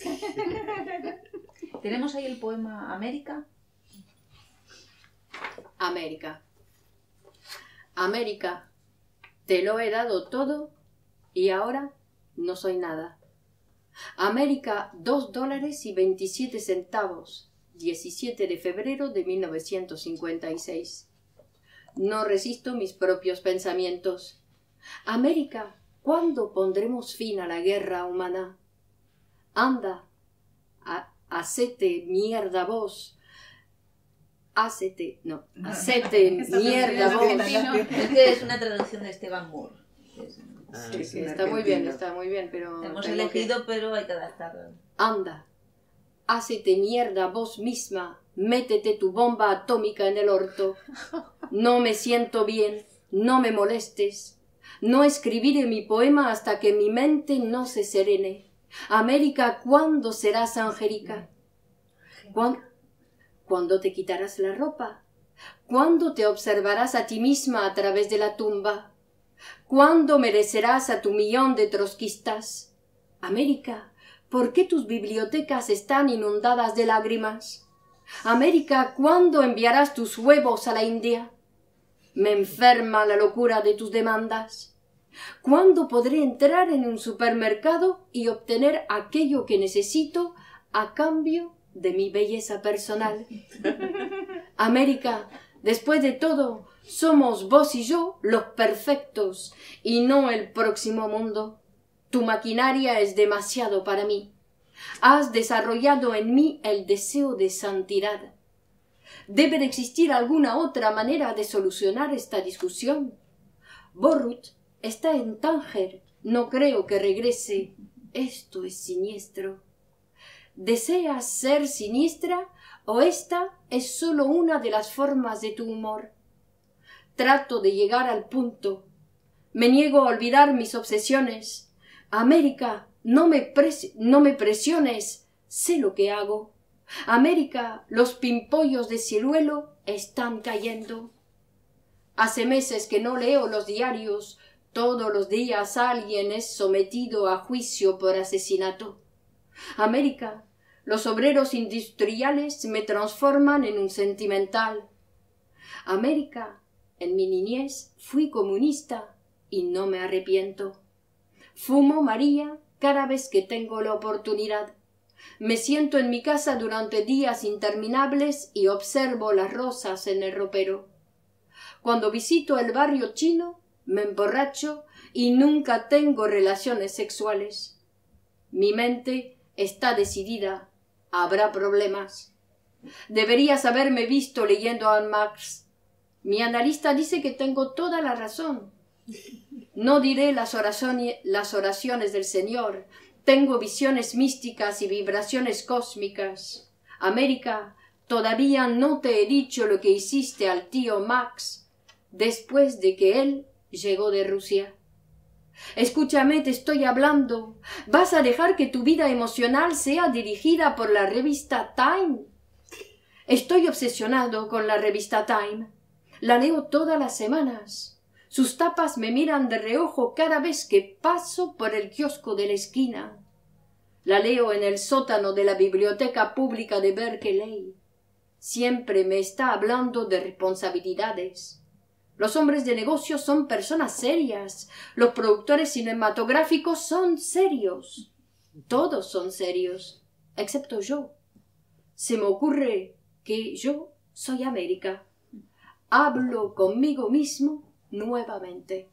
¿Tenemos ahí el poema América? América. América, te lo he dado todo y ahora no soy nada. América, $2.27, 17 de febrero de 1956. No resisto mis propios pensamientos. América, ¿cuándo pondremos fin a la guerra humana? Anda, hacete mierda vos. Hacete mierda vos. Es que es una traducción de Esteban Moore. Sí, Sí, está muy bien, pero... Hemos tengo elegido, pero hay que adaptarlo. Anda, hacete mierda vos misma, métete tu bomba atómica en el orto. No me siento bien, no me molestes. No escribiré mi poema hasta que mi mente no se serene. América, ¿cuándo serás angélica? ¿Cuándo te quitarás la ropa? ¿Cuándo te observarás a ti misma a través de la tumba? ¿Cuándo merecerás a tu millón de trotskistas? América, ¿por qué tus bibliotecas están inundadas de lágrimas? América, ¿cuándo enviarás tus huevos a la India? Me enferma la locura de tus demandas. ¿Cuándo podré entrar en un supermercado y obtener aquello que necesito a cambio de mi belleza personal? América, después de todo, somos vos y yo los perfectos y no el próximo mundo. Tu maquinaria es demasiado para mí. Has desarrollado en mí el deseo de santidad. Debe de existir alguna otra manera de solucionar esta discusión. Borut está en Tánger. No creo que regrese. Esto es siniestro. ¿Deseas ser siniestra o esta es solo una de las formas de tu humor? Trato de llegar al punto. Me niego a olvidar mis obsesiones. América, no me presiones. sé lo que hago. América, los pimpollos de ciruelo están cayendo. Hace meses que no leo los diarios. Todos los días alguien es sometido a juicio por asesinato. América, los obreros industriales me transforman en un sentimental. América, en mi niñez fui comunista y no me arrepiento. Fumo María cada vez que tengo la oportunidad. Me siento en mi casa durante días interminables y observo las rosas en el ropero. Cuando visito el barrio chino, me emborracho y nunca tengo relaciones sexuales. Mi mente está decidida. Habrá problemas. Deberías haberme visto leyendo a Marx. Mi analista dice que tengo toda la razón. No diré las oraciones del Señor. Tengo visiones místicas y vibraciones cósmicas. América, todavía no te he dicho lo que hiciste al tío Max después de que él llegó de Rusia. Escúchame, te estoy hablando. ¿Vas a dejar que tu vida emocional sea dirigida por la revista Time? Estoy obsesionado con la revista Time. La leo todas las semanas. Sus tapas me miran de reojo cada vez que paso por el kiosco de la esquina. La leo en el sótano de la biblioteca pública de Berkeley. Siempre me está hablando de responsabilidades. Los hombres de negocios son personas serias. Los productores cinematográficos son serios. Todos son serios, excepto yo. Se me ocurre que yo soy América. Hablo conmigo mismo nuevamente.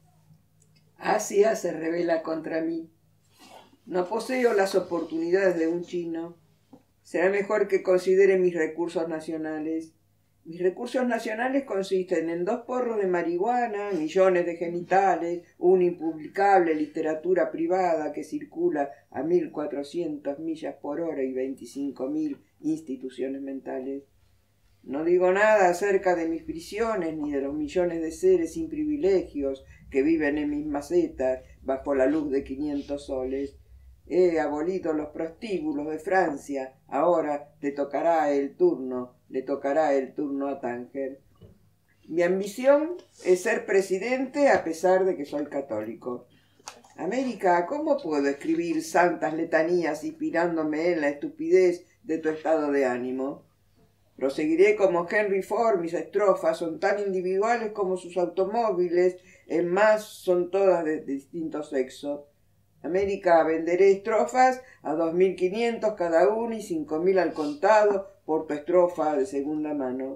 Asia se revela contra mí. No poseo las oportunidades de un chino. Será mejor que considere mis recursos nacionales. Mis recursos nacionales consisten en 2 porros de marihuana, millones de genitales, una impublicable literatura privada que circula a 1.400 millas por hora y 25.000 instituciones mentales. No digo nada acerca de mis prisiones ni de los millones de seres sin privilegios que viven en mis macetas bajo la luz de 500 soles. He abolido los prostíbulos de Francia. Ahora le tocará el turno a Tánger. Mi ambición es ser presidente a pesar de que soy católico. América, ¿cómo puedo escribir santas letanías inspirándome en la estupidez de tu estado de ánimo? Proseguiré como Henry Ford, mis estrofas son tan individuales como sus automóviles, en más son todas de distinto sexo. América, venderé estrofas a 2.500 cada una y 5.000 al contado por tu estrofa de segunda mano.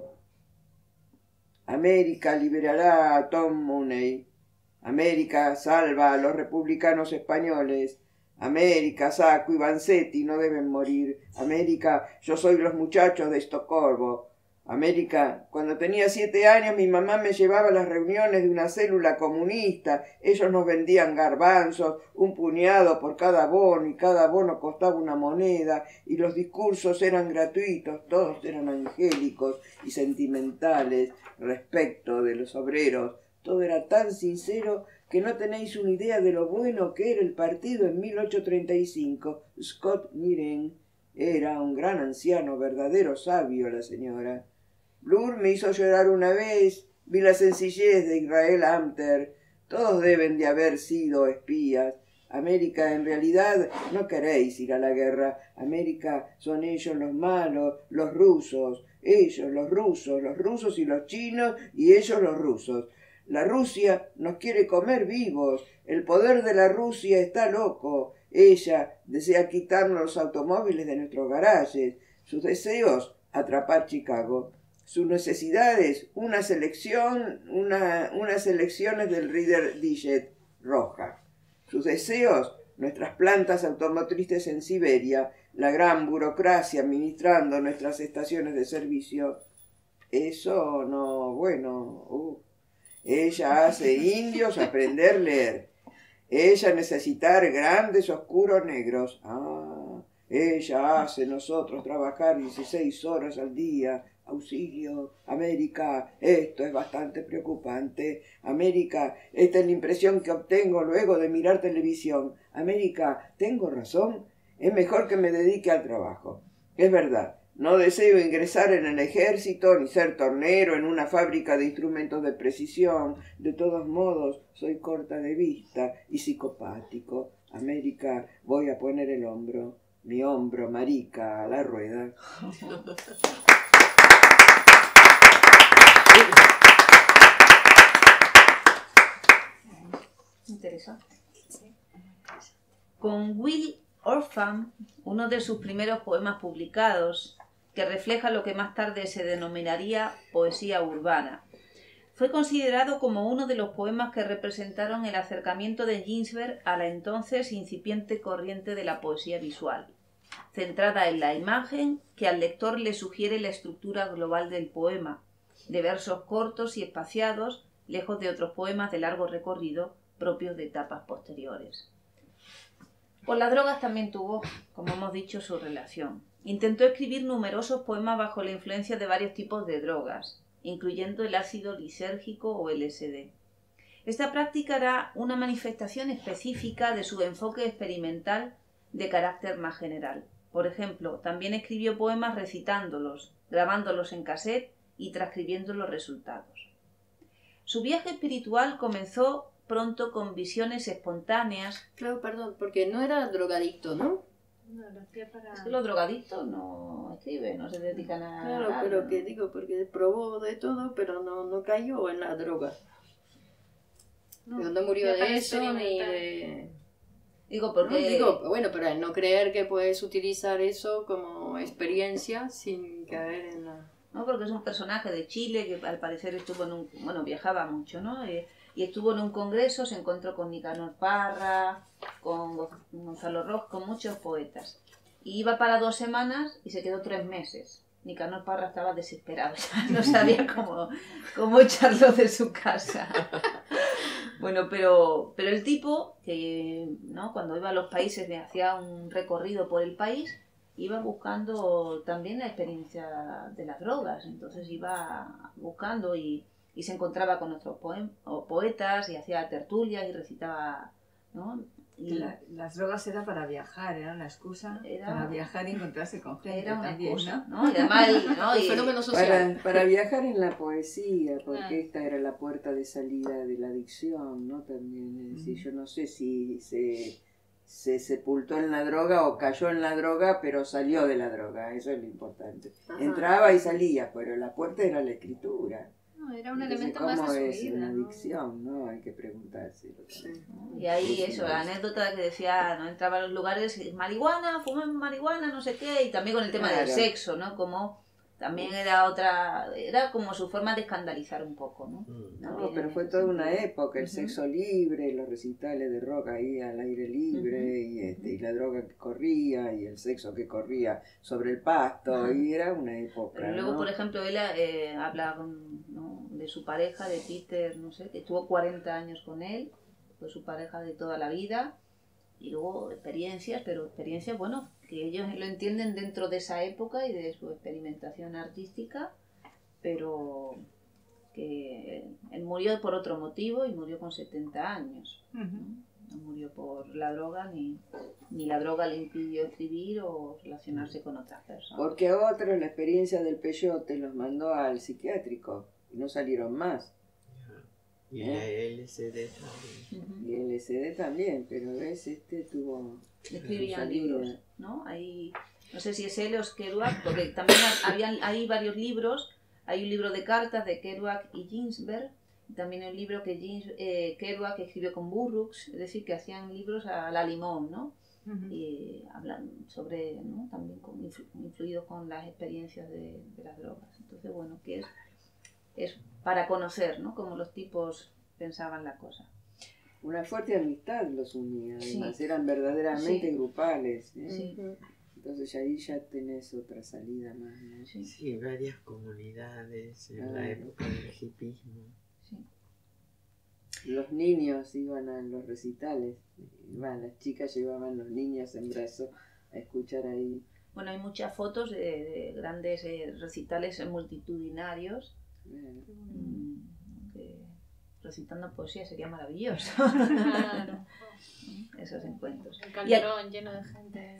América liberará a Tom Mooney. América salva a los republicanos españoles. América, Sacco y Vanzetti no deben morir. América, yo soy los muchachos de Estocolmo. América, cuando tenía 7 años mi mamá me llevaba a las reuniones de una célula comunista. Ellos nos vendían garbanzos, un puñado por cada bono, y cada bono costaba una moneda, y los discursos eran gratuitos, todos eran angélicos y sentimentales respecto de los obreros. Todo era tan sincero que no tenéis una idea de lo bueno que era el partido en 1835. Scott Miren era un gran anciano, verdadero sabio la señora. Blur me hizo llorar una vez, vi la sencillez de Israel Amter. Todos deben de haber sido espías. América, en realidad no queréis ir a la guerra. América son ellos los malos, los rusos. Ellos, los rusos y los chinos, y ellos los rusos. La Rusia nos quiere comer vivos. El poder de la Rusia está loco. Ella desea quitarnos los automóviles de nuestros garajes. Sus deseos, atrapar Chicago. Sus necesidades, unas elecciones del Reader Digest roja. Sus deseos, nuestras plantas automotrices en Siberia, la gran burocracia administrando nuestras estaciones de servicio. Eso no, bueno, Ella hace indios aprender a leer. Ella necesitar grandes oscuros negros. Ella hace nosotros trabajar 16 horas al día. Auxilio, América, esto es bastante preocupante. América, esta es la impresión que obtengo luego de mirar televisión. América, ¿tengo razón? Es mejor que me dedique al trabajo. Es verdad, no deseo ingresar en el ejército ni ser tornero en una fábrica de instrumentos de precisión. De todos modos, soy corta de vista y psicopático. América, voy a poner el hombro, mi hombro, marica, a la rueda. Interesante. Con Will Orpham, uno de sus primeros poemas publicados, que refleja lo que más tarde se denominaría poesía urbana, fue considerado como uno de los poemas que representaron el acercamiento de Ginsberg a la entonces incipiente corriente de la poesía visual, centrada en la imagen que al lector le sugiere la estructura global del poema, de versos cortos y espaciados, lejos de otros poemas de largo recorrido propios de etapas posteriores. Con las drogas también tuvo, como hemos dicho, su relación. Intentó escribir numerosos poemas bajo la influencia de varios tipos de drogas, incluyendo el ácido lisérgico o LSD. Esta práctica era una manifestación específica de su enfoque experimental de carácter más general. Por ejemplo, también escribió poemas recitándolos, grabándolos en cassette y transcribiendo los resultados. Su viaje espiritual comenzó pronto con visiones espontáneas. Claro, perdón, porque no era drogadicto, ¿no? No, lo hacía para... Es que los drogadictos no escriben, no se dedican a... Claro, nada, pero ¿no? que digo, porque probó de todo, pero no cayó en la droga. No murió hacía para de eso, ni experimentar. de... Digo, No, porque... digo, bueno, pero no creer que puedes utilizar eso como experiencia sin caer en la... No, porque es un personaje de Chile que al parecer estuvo en un... Bueno, viajaba mucho, ¿no? Y estuvo en un congreso, se encontró con Nicanor Parra, con Gonzalo Rojas, con muchos poetas. Y iba para 2 semanas y se quedó 3 meses. Nicanor Parra estaba desesperado, no sabía cómo echarlo de su casa. Bueno, pero el tipo, que ¿no? Cuando iba a los países, hacía un recorrido por el país, iba buscando también la experiencia de las drogas. Entonces iba buscando y se encontraba con otros poetas y hacía tertulias y recitaba, ¿no? Y las drogas era para viajar, era una excusa para viajar y encontrarse con gente. Era una también, excusa, ¿no? ¿no? Y además El fenómeno social. Para viajar en la poesía, porque esta era la puerta de salida de la adicción, ¿no? También, es decir, yo no sé si se sepultó en la droga o cayó en la droga, pero salió de la droga, eso es lo importante. Ajá. Entraba y salía, pero la puerta era la escritura. No, era un Entonces, elemento más ¿cómo de es su vida, una ¿no? adicción? ¿No? Hay que preguntarse. Y ahí eso, la anécdota que decía, no entraba a los lugares, marihuana, fumen marihuana, no sé qué, y también con el tema del Claro. sexo, ¿no? Como también era como su forma de escandalizar un poco, ¿no? No, pero fue toda una época, el sexo libre, los recitales de rock ahí al aire libre, y la droga que corría, y el sexo que corría sobre el pasto, y era una época. Pero luego, ¿no? por ejemplo, él habla ¿no? de su pareja, de Peter, no sé, que estuvo 40 años con él, fue su pareja de toda la vida, y luego experiencias, pero experiencias, bueno, que ellos lo entienden dentro de esa época y de su experimentación artística, pero que él murió por otro motivo y murió con 70 años. No murió por la droga, ni la droga le impidió escribir o relacionarse con otras personas. Porque a otros la experiencia del peyote los mandó al psiquiátrico y no salieron más. Y la LSD también. Y el LSD también, pero ves, tuvo... Escribían salida. libros, ¿no? Hay, no sé si es él o es Kerouac, porque también hay varios libros. Hay un libro de cartas de Kerouac y Ginsberg, y también hay un libro que Kerouac escribió con Burroughs, es decir, que hacían libros a la limón, ¿no? Y hablan sobre, ¿no? También influidos con las experiencias de las drogas. Entonces, bueno, que es para conocer, ¿no? Cómo los tipos pensaban la cosa. Una fuerte amistad los unía, además, Sí. eran verdaderamente Sí. grupales. Sí. Entonces ahí ya tenés otra salida más, ¿no? Sí, varias comunidades en Ah. la época del hipismo. Los niños iban a los recitales, las chicas llevaban los niños en brazos a escuchar ahí. Bueno, hay muchas fotos de grandes recitales multitudinarios. Que recitando poesía sería maravilloso. Claro. Esos encuentros. El Calderón lleno de gente.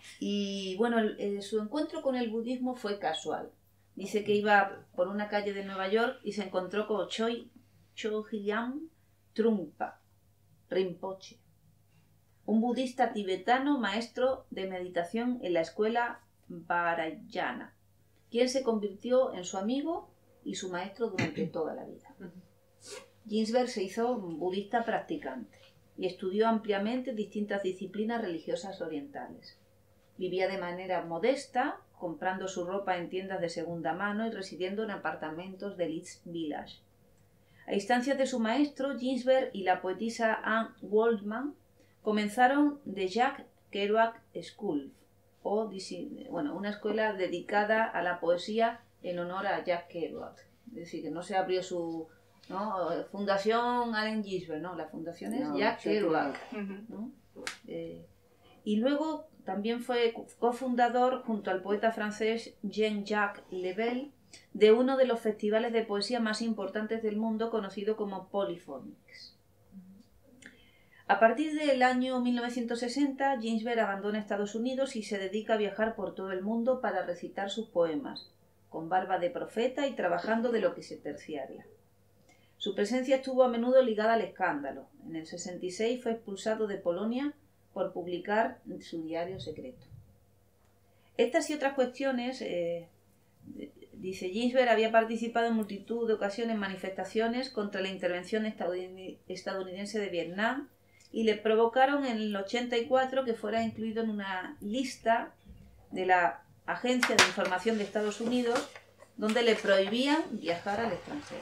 Y bueno, su encuentro con el budismo fue casual. Dice que iba por una calle de Nueva York y se encontró con Chogyam Trungpa Rinpoche, un budista tibetano maestro de meditación en la escuela Vajrayana, quien se convirtió en su amigo y su maestro durante toda la vida. Ginsberg se hizo budista practicante y estudió ampliamente distintas disciplinas religiosas orientales. Vivía de manera modesta, comprando su ropa en tiendas de segunda mano y residiendo en apartamentos del East Village. A instancias de su maestro, Ginsberg y la poetisa Anne Waldman comenzaron The Jack Kerouac School, una escuela dedicada a la poesía en honor a Jack Kerouac. Es decir, que no se abrió su Fundación Allen Ginsberg, no, la fundación es Jack Kerouac. ¿No? Y luego también fue cofundador, junto al poeta francés Jean-Jacques Lebel, de uno de los festivales de poesía más importantes del mundo, conocido como Polyphonics. A partir del año 1960, Ginsberg abandona Estados Unidos y se dedica a viajar por todo el mundo para recitar sus poemas, con barba de profeta y trabajando de lo que se terciaria. Su presencia estuvo a menudo ligada al escándalo. En el 66 fue expulsado de Polonia por publicar su diario secreto. Estas y otras cuestiones, dice Ginsberg, había participado en multitud de ocasiones en manifestaciones contra la intervención estadounidense de Vietnam y le provocaron en el 84 que fuera incluido en una lista de la Agencia de Información de Estados Unidos donde le prohibían viajar al extranjero.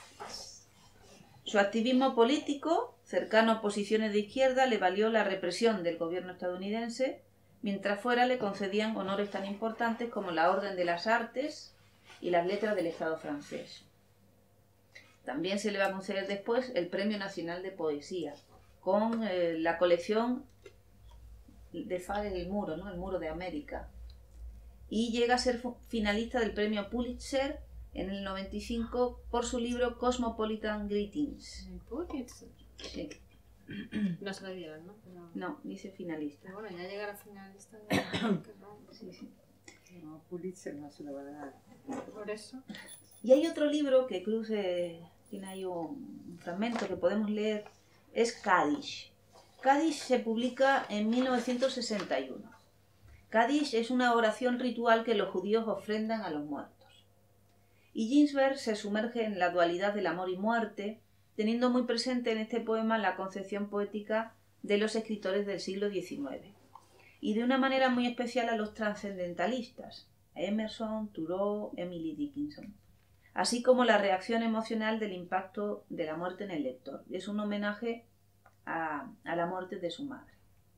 Su activismo político, cercano a posiciones de izquierda, le valió la represión del gobierno estadounidense, mientras fuera le concedían honores tan importantes como la Orden de las Artes y las Letras del Estado francés. También se le va a conceder después el Premio Nacional de Poesía, con la colección de Far el Muro, ¿no? El Muro de América. Y llega a ser finalista del Premio Pulitzer en el 95 por su libro Cosmopolitan Greetings. Pulitzer. Sí. No se lo dieron, ¿no? Pero... No, dice finalista. Bueno, ya llegar a finalista. Sí, sí. No, Pulitzer no se lo va a dar. Por eso. Y hay otro libro que Cruz tiene ahí un fragmento que podemos leer, es Kadish. Kadish se publica en 1961. Kadish es una oración ritual que los judíos ofrendan a los muertos. Y Ginsberg se sumerge en la dualidad del amor y muerte, teniendo muy presente en este poema la concepción poética de los escritores del siglo XIX, y de una manera muy especial a los trascendentalistas, Emerson, Thoreau, Emily Dickinson, así como la reacción emocional del impacto de la muerte en el lector. Es un homenaje a la muerte de su madre.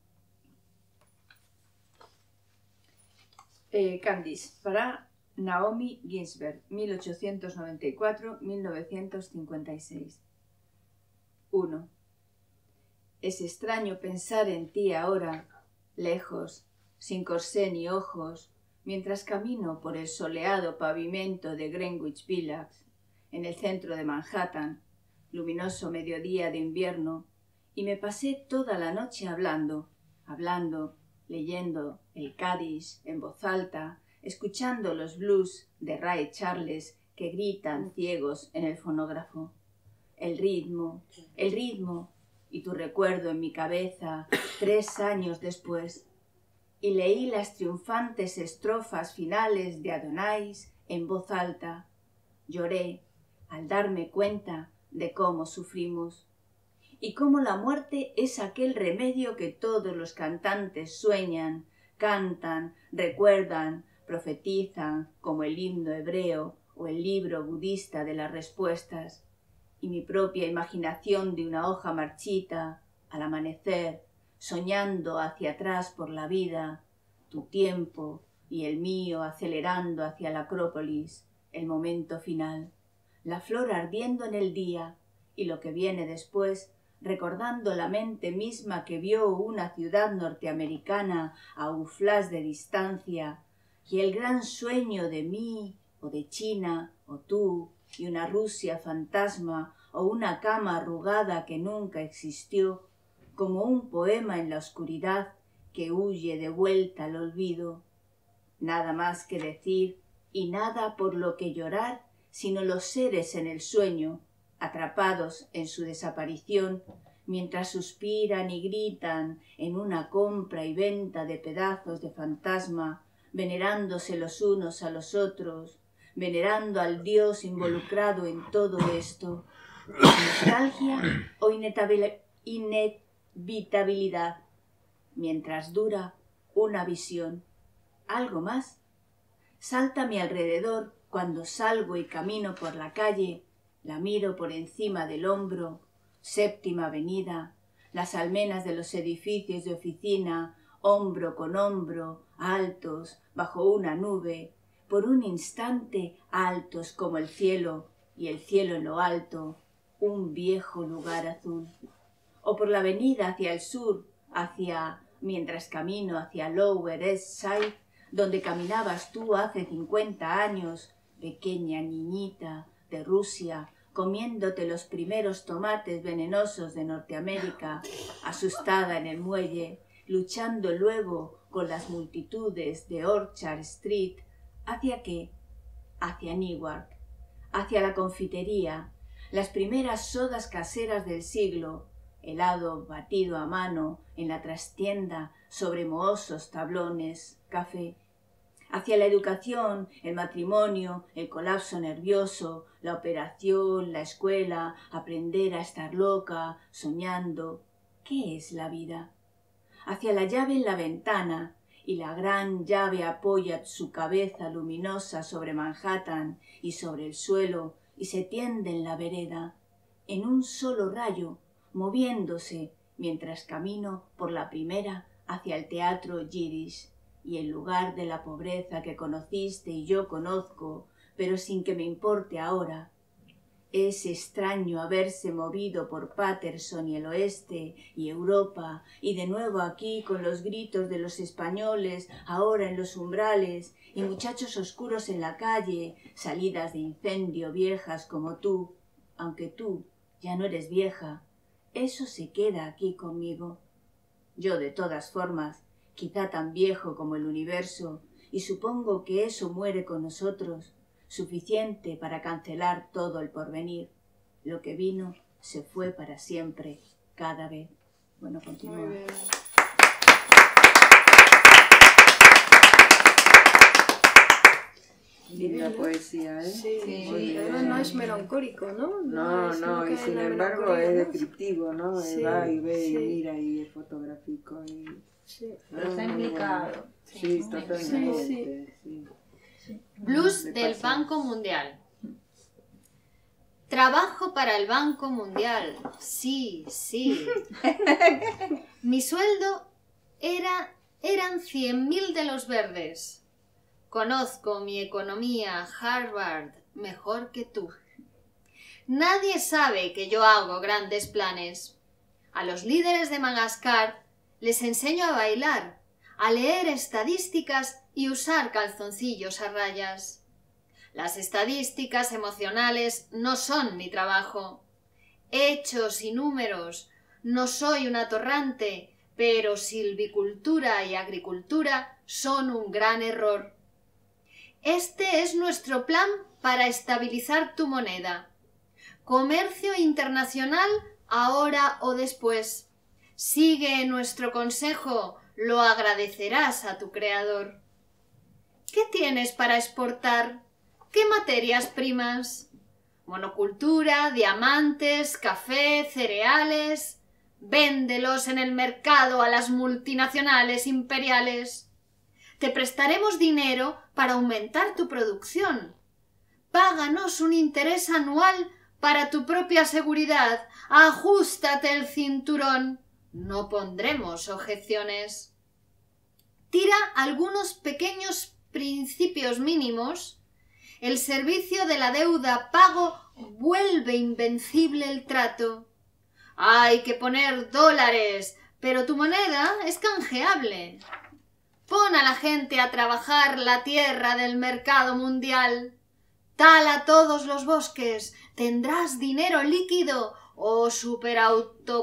Candice, para Naomi Ginsberg, 1894-1956. 1. Es extraño pensar en ti ahora, lejos, sin corsé ni ojos, mientras camino por el soleado pavimento de Greenwich Village, en el centro de Manhattan, luminoso mediodía de invierno, y me pasé toda la noche hablando, leyendo el Kadish en voz alta, escuchando los blues de Ray Charles que gritan ciegos en el fonógrafo. El ritmo, y tu recuerdo en mi cabeza 3 años después. Y leí las triunfantes estrofas finales de Adonais en voz alta. Lloré al darme cuenta de cómo sufrimos y cómo la muerte es aquel remedio que todos los cantantes sueñan, cantan, recuerdan, profetizan, como el himno hebreo o el libro budista de las respuestas, y mi propia imaginación de una hoja marchita, al amanecer, soñando hacia atrás por la vida, tu tiempo y el mío acelerando hacia la Acrópolis, el momento final, la flor ardiendo en el día, y lo que viene después, recordando la mente misma que vio una ciudad norteamericana a un flash de distancia, y el gran sueño de mí, o de China, o tú, y una Rusia fantasma, o una cama arrugada que nunca existió, como un poema en la oscuridad que huye de vuelta al olvido. Nada más que decir y nada por lo que llorar, sino los seres en el sueño, atrapados en su desaparición, mientras suspiran y gritan en una compra y venta de pedazos de fantasma, venerándose los unos a los otros, venerando al Dios involucrado en todo esto. Nostalgia o inevitabilidad, mientras dura una visión. ¿Algo más? Salta a mi alrededor cuando salgo y camino por la calle, la miro por encima del hombro, Séptima Avenida, las almenas de los edificios de oficina, hombro con hombro, altos, bajo una nube, por un instante altos como el cielo, y el cielo en lo alto, un viejo lugar azul. O por la avenida hacia el sur, mientras camino hacia Lower East Side, donde caminabas tú hace 50 años, pequeña niñita de Rusia, comiéndote los primeros tomates venenosos de Norteamérica, asustada en el muelle, luchando luego con las multitudes de Orchard Street. ¿Hacia qué? Hacia Newark, hacia la confitería, las primeras sodas caseras del siglo, helado batido a mano en la trastienda sobre mohosos tablones, café. Hacia la educación, el matrimonio, el colapso nervioso, la operación, la escuela, aprender a estar loca, soñando. ¿Qué es la vida? Hacia la llave en la ventana, y la gran llave apoya su cabeza luminosa sobre Manhattan y sobre el suelo, y se tiende en la vereda, en un solo rayo, moviéndose, mientras camino por la primera hacia el teatro Yiddish, y el lugar de la pobreza que conociste y yo conozco, pero sin que me importe ahora. Es extraño haberse movido por Paterson y el oeste y Europa, y de nuevo aquí con los gritos de los españoles, ahora en los umbrales, y muchachos oscuros en la calle, salidas de incendio viejas como tú, aunque tú ya no eres vieja. Eso se queda aquí conmigo. Yo, de todas formas, quizá tan viejo como el universo, y supongo que eso muere con nosotros, suficiente para cancelar todo el porvenir. Lo que vino se fue para siempre, cada vez. Bueno, continúa. Muy bien. Linda poesía, ¿eh? Sí, Muy sí. bien. Además no es melancólico, ¿no? No, cae y en sin la embargo melancolía, es ¿no? descriptivo, ¿no? Sí, Va y ve y sí. mira y es fotográfico. Y... Sí. Pero está muy implicado. bueno. Sí, totalmente. Sí, Sí. Blues Me del pasa. Banco Mundial. Trabajo para el Banco Mundial. Sí, sí. Mi sueldo eran 100.000 de los verdes. Conozco mi economía, Harvard, mejor que tú. Nadie sabe que yo hago grandes planes. A los líderes de Madagascar les enseño a bailar, a leer estadísticas y usar calzoncillos a rayas. Las estadísticas emocionales no son mi trabajo. Hechos y números. No soy un atorrante, pero silvicultura y agricultura son un gran error. Este es nuestro plan para estabilizar tu moneda. Comercio internacional ahora o después. Sigue nuestro consejo, lo agradecerás a tu creador. ¿Qué tienes para exportar? ¿Qué materias primas? Monocultura, diamantes, café, cereales. Véndelos en el mercado a las multinacionales imperiales. Te prestaremos dinero para aumentar tu producción. Páganos un interés anual para tu propia seguridad. Ajústate el cinturón. No pondremos objeciones. Tira algunos pequeños principios mínimos. El servicio de la deuda pago vuelve invencible el trato. Hay que poner dólares, pero tu moneda es canjeable. Pon a la gente a trabajar la tierra del mercado mundial. Tala todos los bosques, tendrás dinero líquido o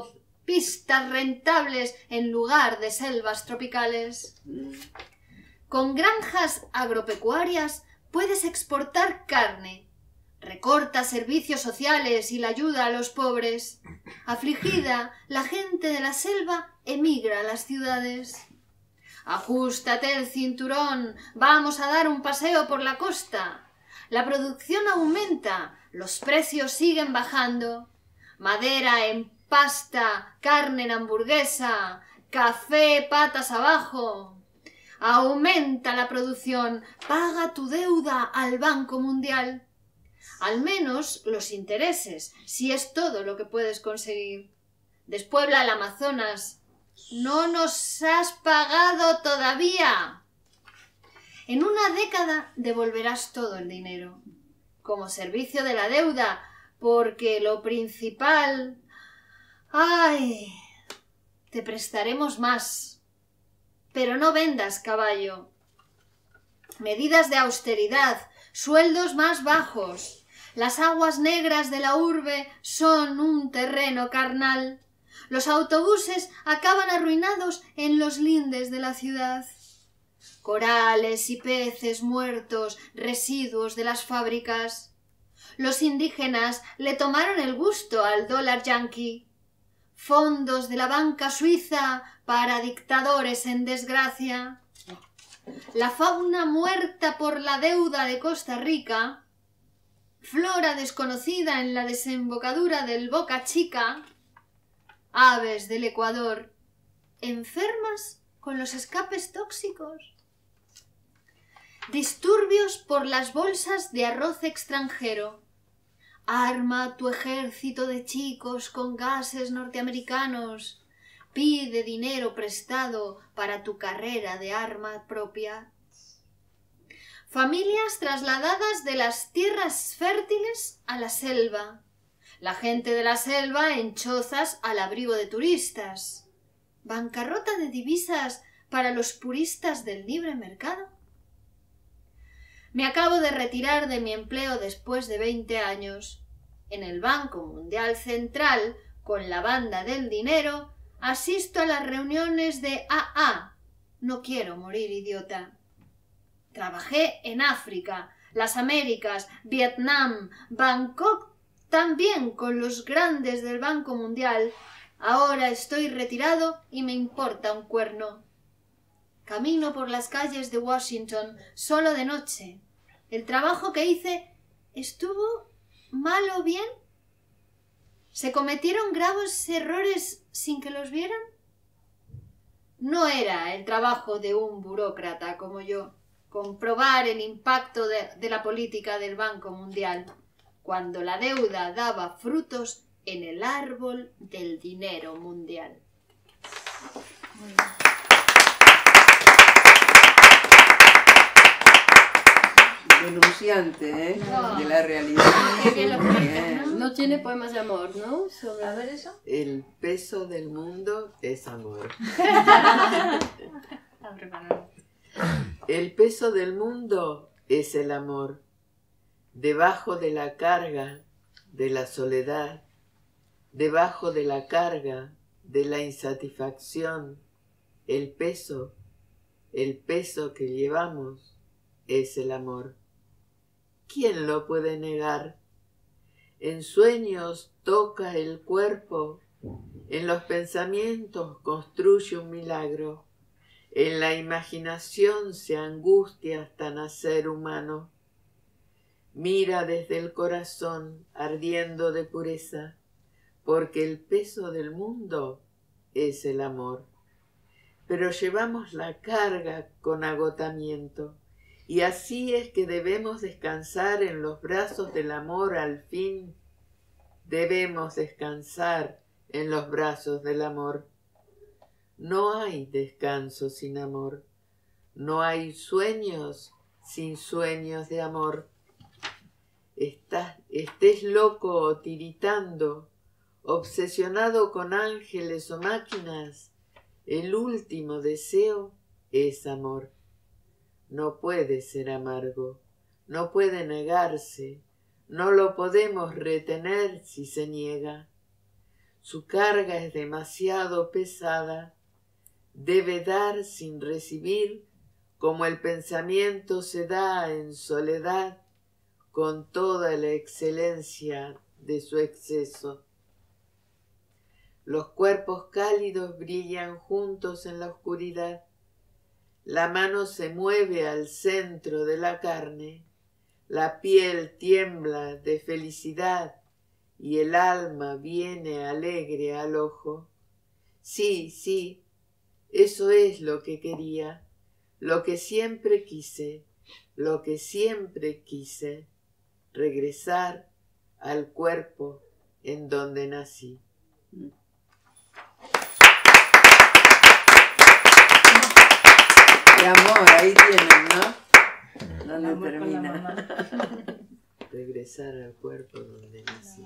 pistas rentables en lugar de selvas tropicales. Con granjas agropecuarias puedes exportar carne, recorta servicios sociales y la ayuda a los pobres. Afligida, la gente de la selva emigra a las ciudades. Ajústate el cinturón, vamos a dar un paseo por la costa. La producción aumenta, los precios siguen bajando. Madera en pasta, carne en hamburguesa, café patas abajo. Aumenta la producción, paga tu deuda al Banco Mundial. Al menos los intereses, si es todo lo que puedes conseguir. Despuebla el Amazonas. ¡No nos has pagado todavía! En una década devolverás todo el dinero, como servicio de la deuda, porque lo principal... ¡Ay! Te prestaremos más. Pero no vendas caballo. Medidas de austeridad, sueldos más bajos. Las aguas negras de la urbe son un terreno carnal. Los autobuses acaban arruinados en los lindes de la ciudad. Corales y peces muertos, residuos de las fábricas. Los indígenas le tomaron el gusto al dólar yanqui. Fondos de la banca suiza para dictadores en desgracia. La fauna muerta por la deuda de Costa Rica. Flora desconocida en la desembocadura del Boca Chica. Aves del Ecuador, enfermas con los escapes tóxicos. Disturbios por las bolsas de arroz extranjero. Arma tu ejército de chicos con gases norteamericanos. Pide dinero prestado para tu carrera de arma propia. Familias trasladadas de las tierras fértiles a la selva. La gente de la selva en chozas al abrigo de turistas. Bancarrota de divisas para los puristas del libre mercado. Me acabo de retirar de mi empleo después de 20 años. En el Banco Mundial Central, con la banda del dinero, asisto a las reuniones de AA. No quiero morir idiota. Trabajé en África, las Américas, Vietnam, Bangkok, también con los grandes del Banco Mundial. Ahora estoy retirado y me importa un cuerno. Camino por las calles de Washington solo de noche. ¿El trabajo que hice estuvo mal o bien? ¿Se cometieron graves errores sin que los vieran? No era el trabajo de un burócrata como yo comprobar el impacto de la política del Banco Mundial, cuando la deuda daba frutos en el árbol del dinero mundial. Denunciante, ¿eh? De la realidad. Qué bien lo cuenta, ¿no? No tiene poemas de amor, ¿no? Sobre... A ver eso. El peso del mundo es amor. El peso del mundo es el amor. Debajo de la carga de la soledad, debajo de la carga de la insatisfacción, el peso que llevamos es el amor. ¿Quién lo puede negar? En sueños toca el cuerpo, en los pensamientos construye un milagro, en la imaginación se angustia hasta nacer humano. Mira desde el corazón ardiendo de pureza, porque el peso del mundo es el amor. Pero llevamos la carga con agotamiento, y así es que debemos descansar en los brazos del amor al fin. Debemos descansar en los brazos del amor. No hay descanso sin amor. No hay sueños sin sueños de amor. Estés loco o tiritando, obsesionado con ángeles o máquinas, el último deseo es amor. No puede ser amargo, no puede negarse, no lo podemos retener si se niega. Su carga es demasiado pesada. Debe dar sin recibir, como el pensamiento se da en soledad, con toda la excelencia de su exceso. Los cuerpos cálidos brillan juntos en la oscuridad. La mano se mueve al centro de la carne, la piel tiembla de felicidad y el alma viene alegre al ojo. Sí, sí, eso es lo que quería, lo que siempre quise, regresar al cuerpo en donde nací. Qué amor, ahí tienen, ¿no? ¿Dónde termina? Regresar al cuerpo donde nací.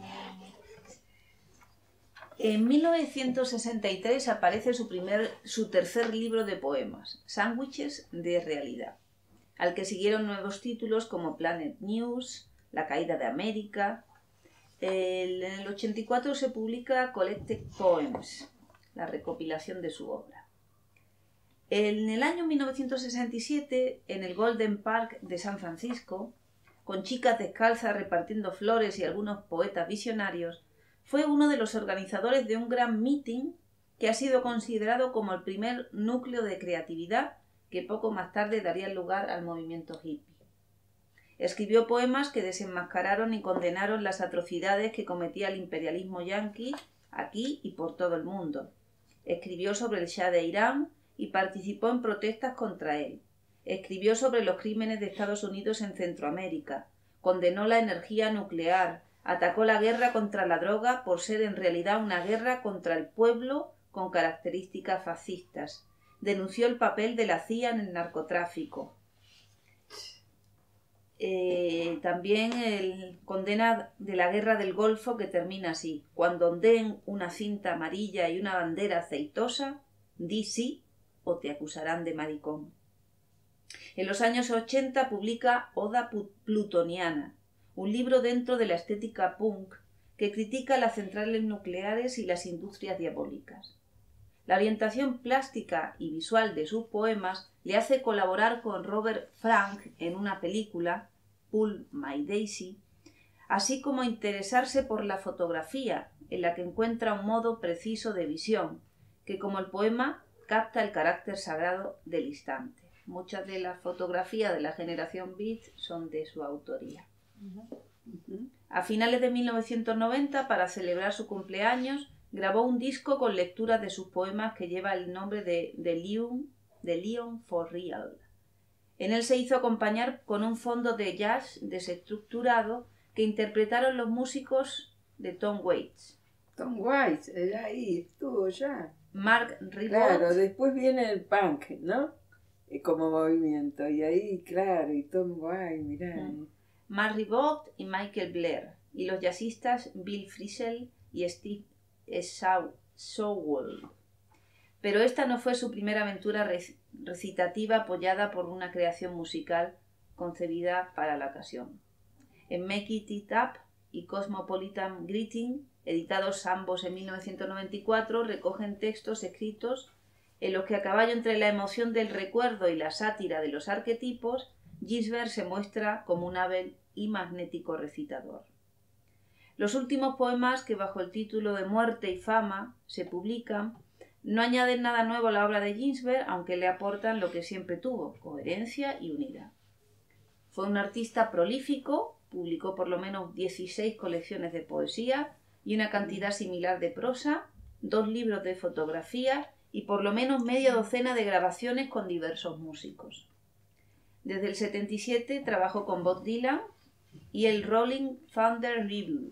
En 1963 aparece su tercer libro de poemas, Sándwiches de realidad, al que siguieron nuevos títulos como Planet News, La caída de América. En el 84 se publica Collected Poems, la recopilación de su obra. En el año 1967, en el Golden Park de San Francisco, con chicas descalzas repartiendo flores y algunos poetas visionarios, fue uno de los organizadores de un gran meeting que ha sido considerado como el primer núcleo de creatividad que poco más tarde daría lugar al movimiento hippie. Escribió poemas que desenmascararon y condenaron las atrocidades que cometía el imperialismo yanqui aquí y por todo el mundo. Escribió sobre el Shah de Irán y participó en protestas contra él. Escribió sobre los crímenes de Estados Unidos en Centroamérica, condenó la energía nuclear, atacó la guerra contra la droga por ser en realidad una guerra contra el pueblo con características fascistas, denunció el papel de la CIA en el narcotráfico. También el condena de la guerra del Golfo, que termina así: cuando ondeen una cinta amarilla y una bandera aceitosa, di sí o te acusarán de maricón. En los años 80 publica Oda Plutoniana, un libro dentro de la estética punk que critica las centrales nucleares y las industrias diabólicas. La orientación plástica y visual de sus poemas le hace colaborar con Robert Frank en una película, Pull My Daisy, así como interesarse por la fotografía, en la que encuentra un modo preciso de visión, que como el poema capta el carácter sagrado del instante. Muchas de las fotografías de la generación Beat son de su autoría. A finales de 1990, para celebrar su cumpleaños, grabó un disco con lecturas de sus poemas que lleva el nombre de Leon for Real. En él se hizo acompañar con un fondo de jazz desestructurado que interpretaron los músicos de Tom Waits. Tom Waits, ahí estuvo ya. Mark Ribot. Claro, después viene el punk, ¿no? Como movimiento. Y ahí, claro, y Tom Waits, mirá. Mark Ribot y Michael Blair. Y los jazzistas Bill Frisell y Steve Sowell. Pero esta no fue su primera aventura recitativa apoyada por una creación musical concebida para la ocasión. En Make It Up y Cosmopolitan Greeting, editados ambos en 1994, recogen textos escritos en los que, a caballo entre la emoción del recuerdo y la sátira de los arquetipos, Ginsberg se muestra como un hábil y magnético recitador. Los últimos poemas, que bajo el título de Muerte y Fama se publican, no añaden nada nuevo a la obra de Ginsberg, aunque le aportan lo que siempre tuvo: coherencia y unidad. Fue un artista prolífico, publicó por lo menos 16 colecciones de poesía y una cantidad similar de prosa, 2 libros de fotografía y por lo menos media docena de grabaciones con diversos músicos. Desde el 77 trabajó con Bob Dylan y el Rolling Thunder Revue.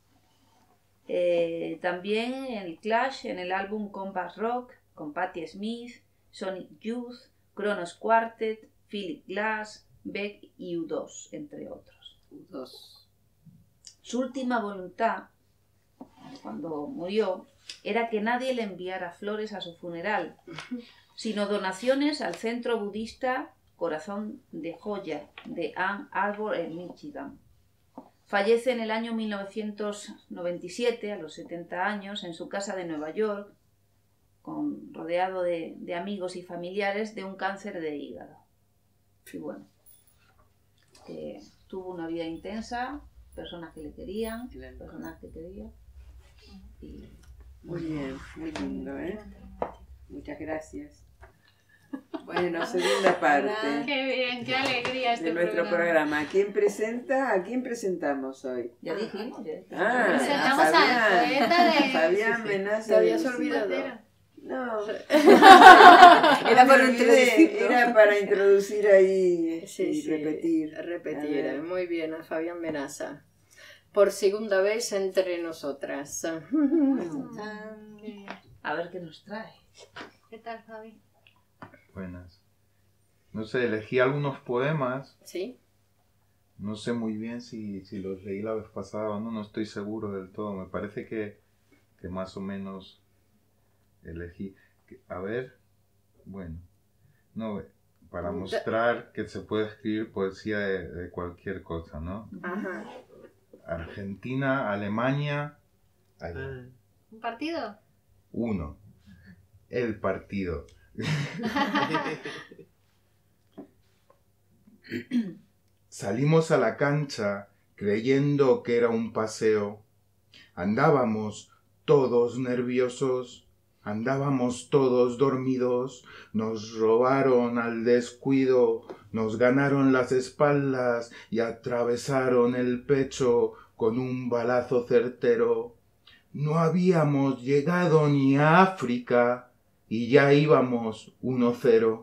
También el Clash en el álbum Compass Rock, con Patti Smith, Sonic Youth, Kronos Quartet, Philip Glass, Beck y U2, entre otros. Su última voluntad, cuando murió, era que nadie le enviara flores a su funeral, sino donaciones al centro budista Corazón de Joya de Ann Arbor en Michigan. Fallece en el año 1997, a los 70 años, en su casa de Nueva York, rodeado de amigos y familiares, de un cáncer de hígado. Y bueno, tuvo una vida intensa, personas que le querían, personas que querían. Y... Muy bien, muy lindo, ¿eh? Muchas gracias. Bueno, segunda parte. Qué bien, qué alegría este de nuestro programa. ¿A quién presenta? ¿A quién presentamos hoy? Ya dijimos. Presentamos al poeta de... Fabián Menaza. Te habías olvidado. No. Era para introducir ahí y repetir. Repetir, muy bien, a Fabián Menaza. Por segunda vez entre nosotras. A ver qué nos trae. ¿Qué tal, Fabi? Buenas. No sé, elegí algunos poemas. ¿Sí? No sé muy bien si los leí la vez pasada o no, no estoy seguro del todo. Me parece que más o menos elegí. A ver, bueno. No, para mostrar que se puede escribir poesía de cualquier cosa, ¿no? Ajá. Argentina, Alemania. Allá. ¿Un partido? 1. El partido. Salimos a la cancha creyendo que era un paseo. Andábamos todos nerviosos, andábamos todos dormidos, nos robaron al descuido, nos ganaron las espaldas y atravesaron el pecho con un balazo certero. No habíamos llegado ni a África y ya íbamos 1-0.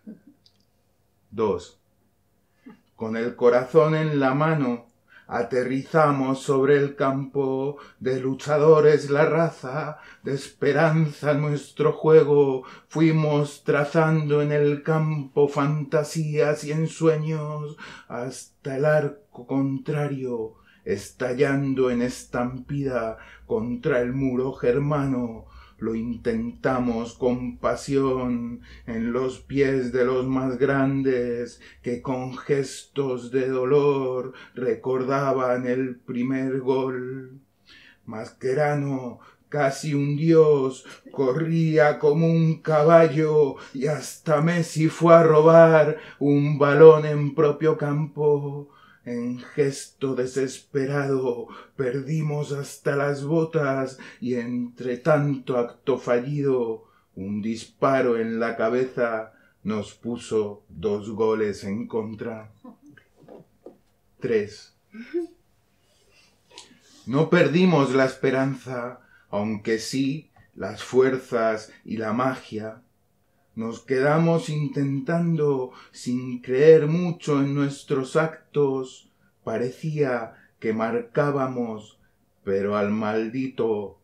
2. Con el corazón en la mano, aterrizamos sobre el campo, de luchadores la raza, de esperanza nuestro juego, fuimos trazando en el campo fantasías y ensueños, hasta el arco contrario, estallando en estampida contra el muro germano. Lo intentamos con pasión en los pies de los más grandes que con gestos de dolor recordaban el primer gol. Mascherano, casi un dios, corría como un caballo y hasta Messi fue a robar un balón en propio campo. En gesto desesperado perdimos hasta las botas y entre tanto acto fallido un disparo en la cabeza nos puso 2 goles en contra. 3. No perdimos la esperanza, aunque sí las fuerzas y la magia. Nos quedamos intentando, sin creer mucho en nuestros actos, parecía que marcábamos, pero al maldito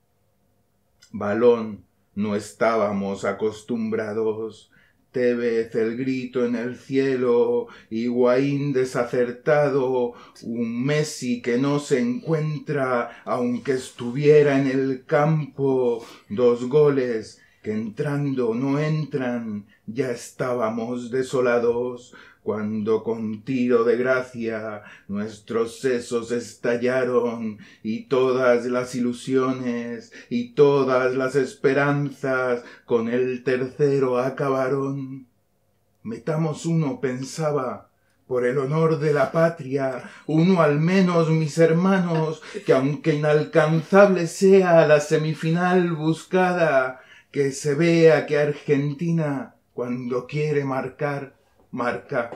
balón no estábamos acostumbrados. Tevez el grito en el cielo, Higuaín desacertado, un Messi que no se encuentra, aunque estuviera en el campo, 2 goles que entrando no entran, ya estábamos desolados, cuando con tiro de gracia nuestros sesos estallaron, y todas las ilusiones y todas las esperanzas con el tercero acabaron. Metamos 1, pensaba, por el honor de la patria, 1 al menos, mis hermanos, que aunque inalcanzable sea la semifinal buscada, que se vea que Argentina, cuando quiere marcar, marca.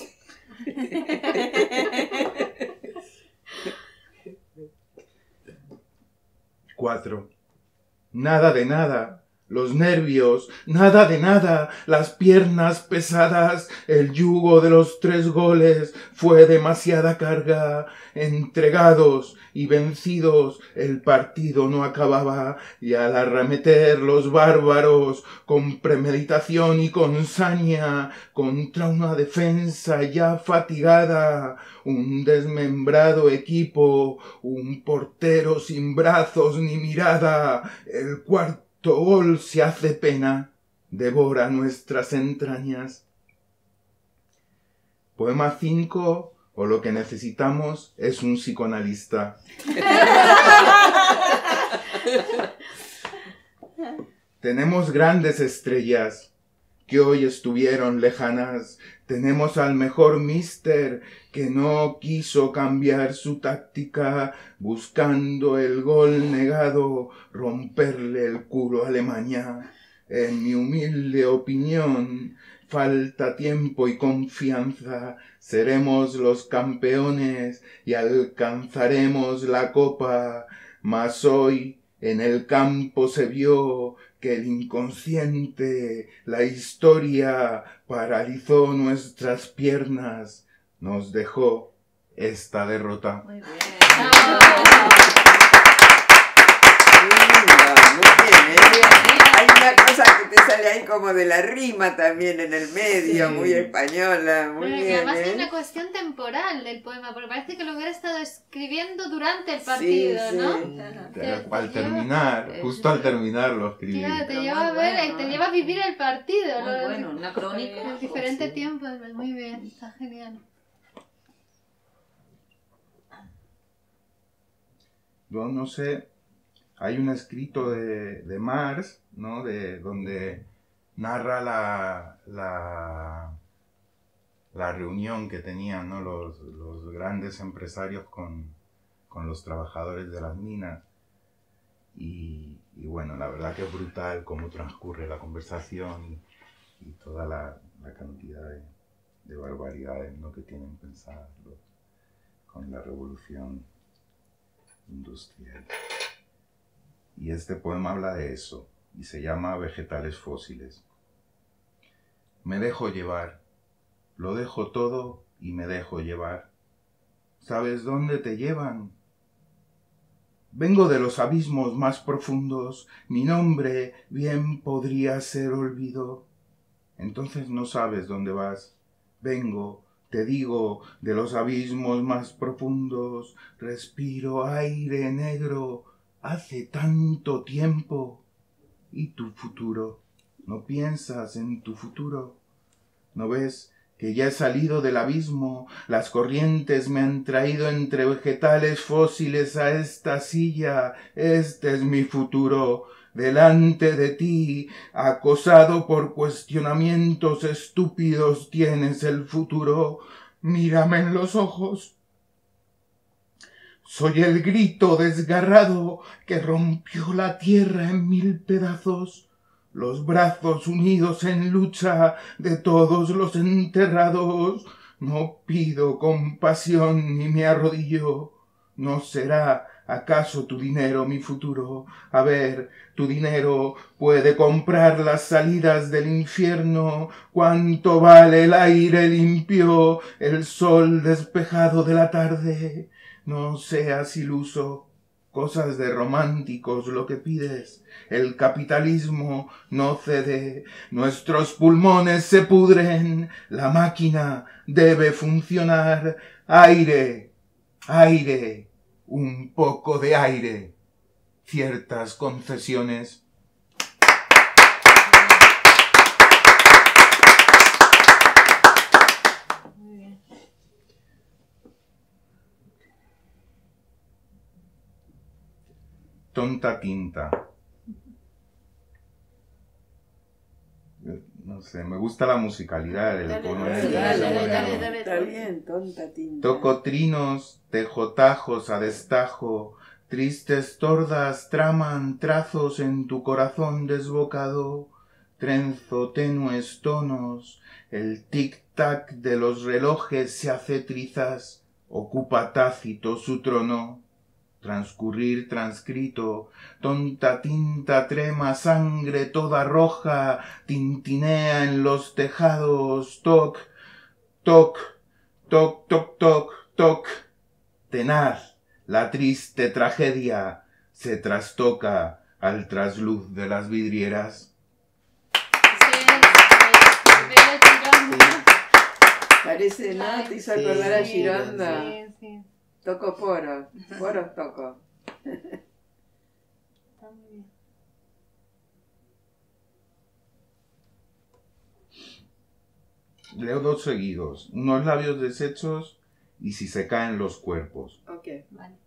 4. Nada de nada. Los nervios, nada de nada, las piernas pesadas, el yugo de los 3 goles fue demasiada carga. Entregados y vencidos, el partido no acababa, y al arremeter los bárbaros, con premeditación y con saña, contra una defensa ya fatigada, un desmembrado equipo, un portero sin brazos ni mirada, el cuarto gol se hace pena, devora nuestras entrañas. Poema 5, o lo que necesitamos es un psicoanalista. Tenemos grandes estrellas que hoy estuvieron lejanas. Tenemos al mejor míster que no quiso cambiar su táctica, buscando el gol negado, romperle el culo a Alemania. En mi humilde opinión, falta tiempo y confianza. Seremos los campeones y alcanzaremos la copa. Mas hoy en el campo se vio que el inconsciente, la historia, paralizó nuestras piernas, nos dejó esta derrota. Muy bien. Hay una cosa que te sale ahí como de la rima también en el medio, Sí. muy española, muy Pero que bien, además hay ¿eh? una cuestión temporal del poema, porque parece que lo hubiera estado escribiendo durante el partido, Sí, sí. ¿no? Al terminar, justo al terminar lo escribí. Claro, te Pero lleva a muy ver, bueno, te ¿eh? lleva a vivir el partido, Muy ¿no? bueno, una crónica. En diferentes Sí. tiempos, pues muy bien, está genial. Yo no sé, hay un escrito de Marx, ¿no? Donde narra la reunión que tenían, ¿no? los grandes empresarios con los trabajadores de las minas. Y bueno, la verdad que es brutal cómo transcurre la conversación y toda la cantidad de barbaridades, ¿no? que tienen pensadas con la revolución industrial. Y este poema habla de eso, y se llama Vegetales fósiles. Me dejo llevar, lo dejo todo y me dejo llevar. ¿Sabes dónde te llevan? Vengo de los abismos más profundos, mi nombre bien podría ser olvido. Entonces no sabes dónde vas. Vengo, te digo, de los abismos más profundos, respiro aire negro, hace tanto tiempo. ¿Y tu futuro? ¿No piensas en tu futuro? ¿No ves que ya he salido del abismo? Las corrientes me han traído entre vegetales fósiles a esta silla. Este es mi futuro. Delante de ti, acosado por cuestionamientos estúpidos, tienes el futuro. Mírame en los ojos. Soy el grito desgarrado que rompió la tierra en 1000 pedazos. Los brazos unidos en lucha de todos los enterrados. No pido compasión ni me arrodillo. ¿No será acaso tu dinero mi futuro? A ver, tu dinero puede comprar las salidas del infierno. ¿Cuánto vale el aire limpio, el sol despejado de la tarde? No seas iluso, cosas de románticos lo que pides. El capitalismo no cede, nuestros pulmones se pudren, la máquina debe funcionar. Aire, aire, un poco de aire, ciertas concesiones. Tonta tinta. No sé, me gusta la musicalidad del poema. Está bien, tonta tinta. Toco trinos, tejotajos a destajo, tristes tordas traman trazos en tu corazón desbocado, trenzo tenues tonos, el tic-tac de los relojes se hace trizas, ocupa tácito su trono. Transcurrir transcrito, tonta tinta trema sangre toda roja, tintinea en los tejados, toc, toc, toc, toc, toc, toc. Tenaz, la triste tragedia se trastoca al trasluz de las vidrieras. Parece, ¿no? Te hizo Sí, acordar a sí, Gironda. Sí, sí. Toco poros, poros toco. Está muy bien. Leo dos seguidos. Unos labios deshechos y si se caen los cuerpos. Ok. Vale.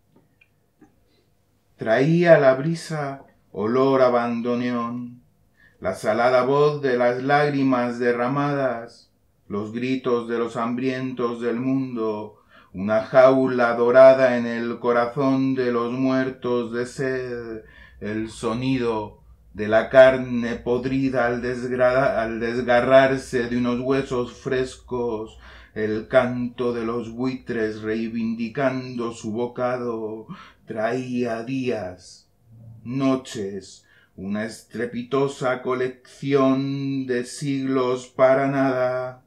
Traía la brisa olor a bandoneón, la salada voz de las lágrimas derramadas, los gritos de los hambrientos del mundo, una jaula dorada en el corazón de los muertos de sed, el sonido de la carne podrida al desgarrarse de unos huesos frescos, el canto de los buitres reivindicando su bocado. Traía días, noches, una estrepitosa colección de siglos para nada.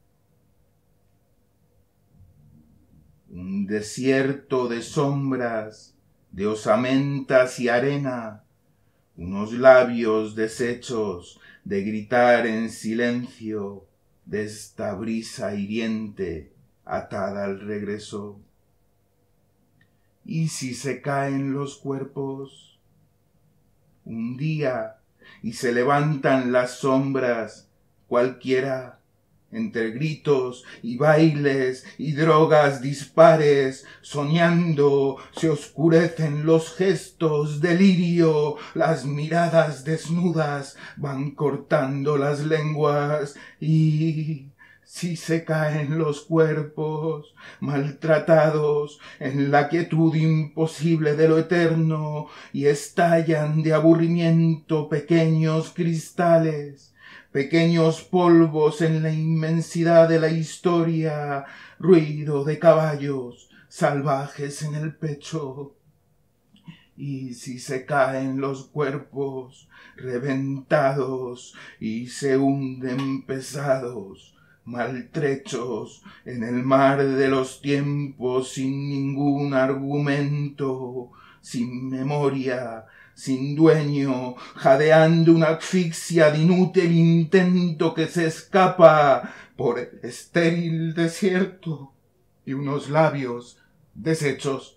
Un desierto de sombras, de osamentas y arena, unos labios deshechos de gritar en silencio de esta brisa hiriente atada al regreso. ¿Y si se caen los cuerpos? Un día, y se levantan las sombras, cualquiera, entre gritos y bailes y drogas dispares, soñando, se oscurecen los gestos, delirio, las miradas desnudas van cortando las lenguas y... Si se caen los cuerpos, maltratados en la quietud imposible de lo eterno, y estallan de aburrimiento pequeños cristales, pequeños polvos en la inmensidad de la historia, ruido de caballos salvajes en el pecho. Y si se caen los cuerpos reventados y se hunden pesados, maltrechos en el mar de los tiempos, sin ningún argumento, sin memoria, sin dueño, jadeando una asfixia de inútil intento que se escapa por el estéril desierto y unos labios deshechos.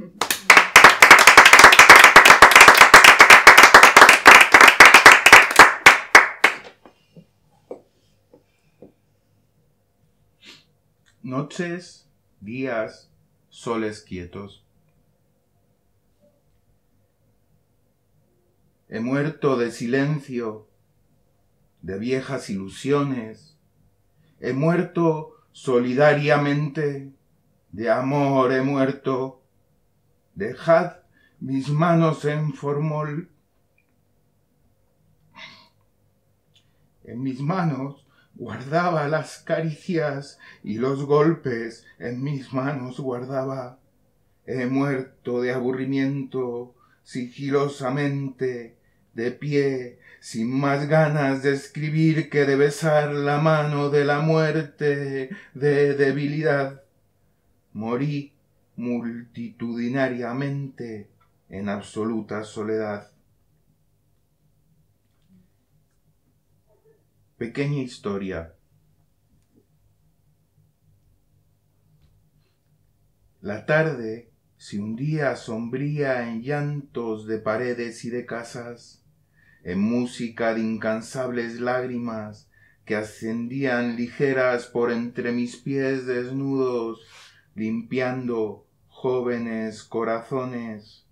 Noches, días, soles quietos. He muerto de silencio, de viejas ilusiones. He muerto solidariamente, de amor he muerto. Dejad mis manos en formol. En mis manos guardaba las caricias y los golpes, en mis manos guardaba. He muerto de aburrimiento, sigilosamente, de pie, sin más ganas de escribir que de besar la mano de la muerte, de debilidad. Morí multitudinariamente en absoluta soledad. Pequeña historia. La tarde se hundía sombría en llantos de paredes y de casas, en música de incansables lágrimas que ascendían ligeras por entre mis pies desnudos, limpiando jóvenes corazones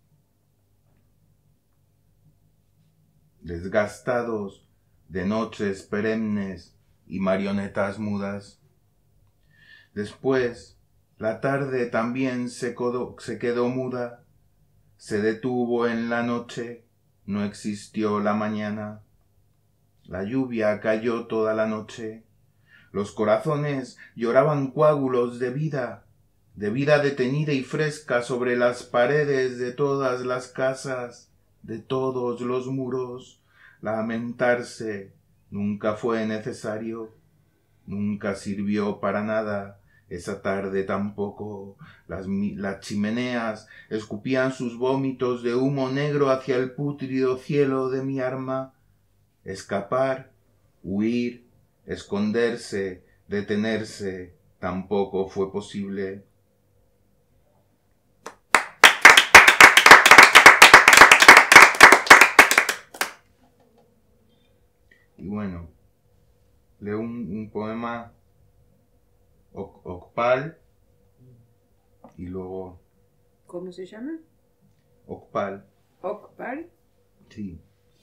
desgastados de noches perennes y marionetas mudas. Después, la tarde también se quedó muda, se detuvo en la noche, no existió la mañana. La lluvia cayó toda la noche, los corazones lloraban coágulos de vida detenida y fresca sobre las paredes de todas las casas, de todos los muros. Lamentarse nunca fue necesario, nunca sirvió para nada, esa tarde tampoco. Las chimeneas escupían sus vómitos de humo negro hacia el pútrido cielo de mi alma. Escapar, huir, esconderse, detenerse, tampoco fue posible. Y bueno, leo un poema Ocpal, Y luego ¿Cómo se llama? Okpal. Okpal. Sí.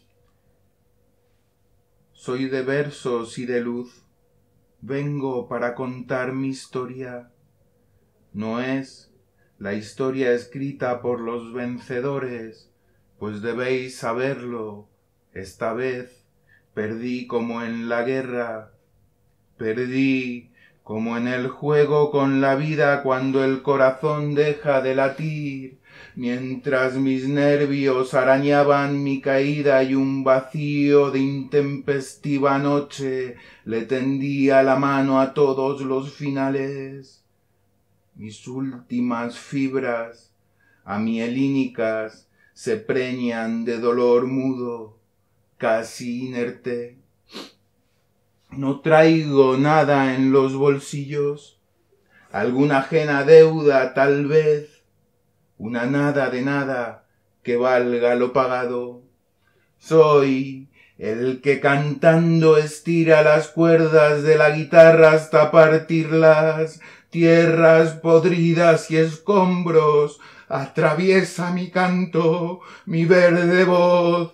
Soy de versos y de luz. Vengo para contar mi historia. No es la historia escrita por los vencedores, pues debéis saberlo. Esta vez perdí como en la guerra. Perdí como en el juego con la vida cuando el corazón deja de latir, mientras mis nervios arañaban mi caída y un vacío de intempestiva noche le tendía la mano a todos los finales. Mis últimas fibras amielínicas se preñan de dolor mudo, casi inerte. No traigo nada en los bolsillos, alguna ajena deuda tal vez, una nada de nada que valga lo pagado. Soy el que cantando estira las cuerdas de la guitarra hasta partirlas, tierras podridas y escombros, atraviesa mi canto, mi verde voz.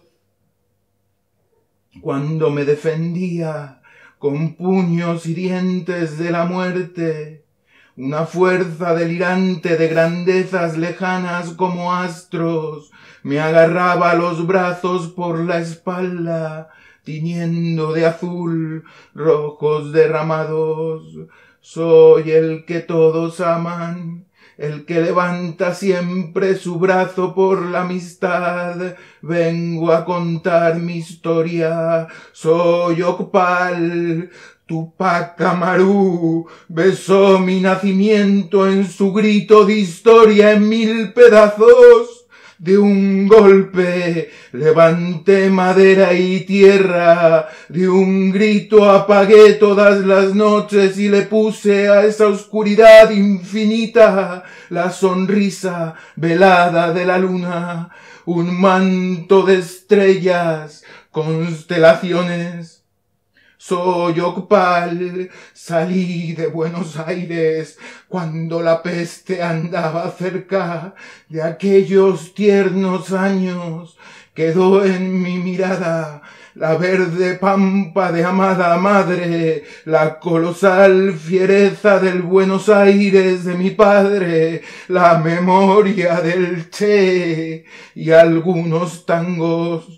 Cuando me defendía con puños y dientes de la muerte, una fuerza delirante de grandezas lejanas como astros, me agarraba los brazos por la espalda, tiñendo de azul rojos derramados. Soy el que todos aman, el que levanta siempre su brazo por la amistad. Vengo a contar mi historia, soy Okpal. Tupac Amaru besó mi nacimiento en su grito de historia en 1000 pedazos. De un golpe levanté madera y tierra, de un grito apagué todas las noches y le puse a esa oscuridad infinita la sonrisa velada de la luna, un manto de estrellas, constelaciones. Soy Okpal, salí de Buenos Aires cuando la peste andaba cerca. De aquellos tiernos años quedó en mi mirada la verde pampa de amada madre, la colosal fiereza del Buenos Aires de mi padre, la memoria del Che y algunos tangos.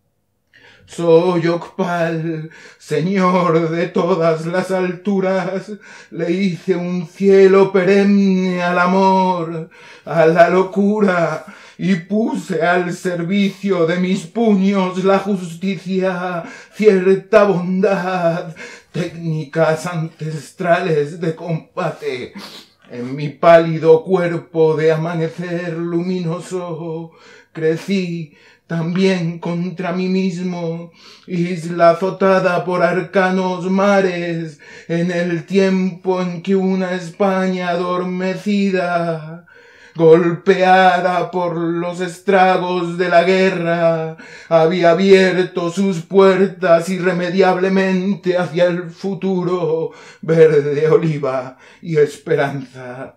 Soy Okpal, señor de todas las alturas, le hice un cielo perenne al amor, a la locura, y puse al servicio de mis puños la justicia, cierta bondad, técnicas ancestrales de combate. En mi pálido cuerpo de amanecer luminoso crecí también contra mí mismo, isla azotada por arcanos mares, en el tiempo en que una España adormecida, golpeada por los estragos de la guerra, había abierto sus puertas irremediablemente hacia el futuro, verde oliva y esperanza.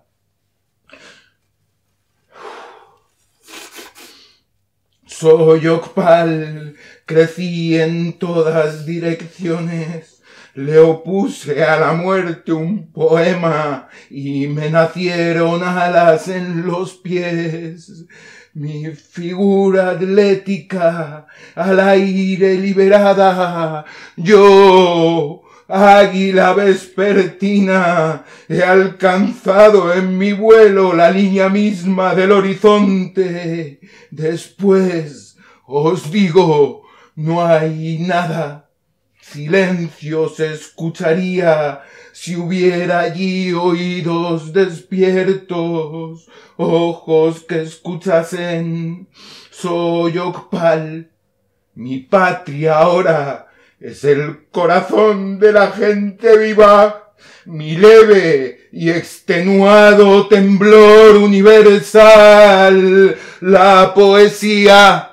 Soy Okpal, crecí en todas direcciones, le opuse a la muerte un poema y me nacieron alas en los pies. Mi figura atlética, al aire liberada, yo, águila vespertina, he alcanzado en mi vuelo la línea misma del horizonte. Después, os digo, no hay nada. Silencio se escucharía si hubiera allí oídos despiertos, ojos que escuchasen. Soy Okpal, mi patria ahora es el corazón de la gente viva, mi leve y extenuado temblor universal, la poesía.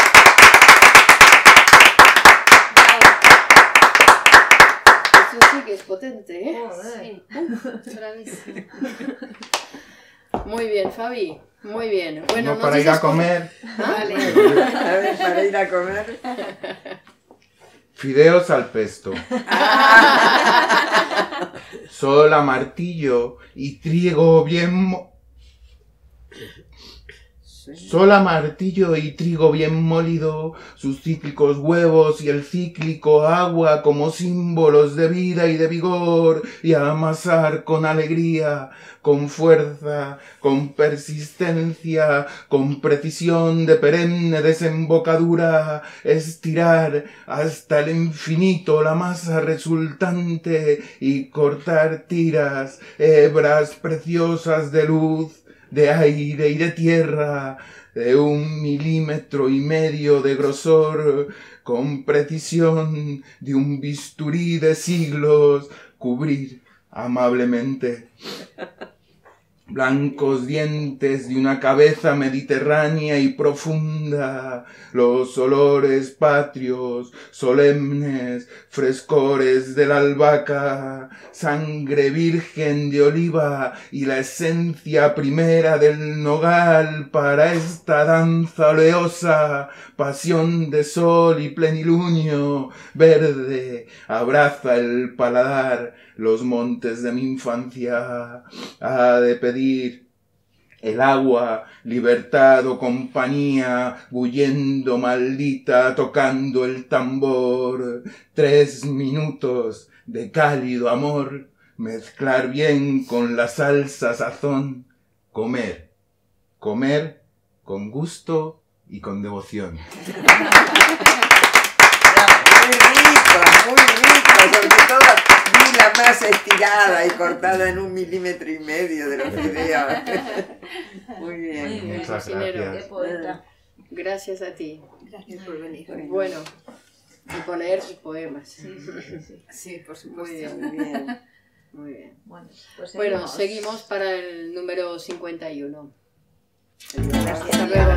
Eso sí que fuerte, ¿eh? Sí, bravísimo. Muy bien, Fabi. Muy bien. Bueno, No para ir a comer. Vale. A ver, para ir a comer. Fideos al pesto. Sol a martillo y trigo bien... Sol a martillo y trigo bien molido, sus cíclicos huevos y el cíclico agua como símbolos de vida y de vigor, y a amasar con alegría, con fuerza, con persistencia, con precisión de perenne desembocadura, estirar hasta el infinito la masa resultante y cortar tiras, hebras preciosas de luz, de aire y de tierra, de 1,5 milímetros de grosor, con precisión de un bisturí de siglos, cubrir amablemente blancos dientes de una cabeza mediterránea y profunda, los olores patrios, solemnes, frescores de la albahaca, sangre virgen de oliva y la esencia primera del nogal para esta danza oleosa, pasión de sol y plenilunio, verde, abraza el paladar, los montes de mi infancia, ha de pedir el agua, libertad o compañía, bullendo maldita, tocando el tambor, 3 minutos de cálido amor, mezclar bien con la salsa sazón, comer, comer con gusto y con devoción. Muy rico, sobre todo vi la masa estirada y cortada en 1,5 milímetros de los fideos. Muy bien. Muy bien. Muchas cocinero. gracias. Qué poeta. Gracias a ti. Gracias por venir. Bueno, y por leer sus poemas. Sí, por Muy supuesto. bien, Muy bien. muy bien. Bueno, pues Bueno, seguimos para el número 51. Gracias. Hasta luego.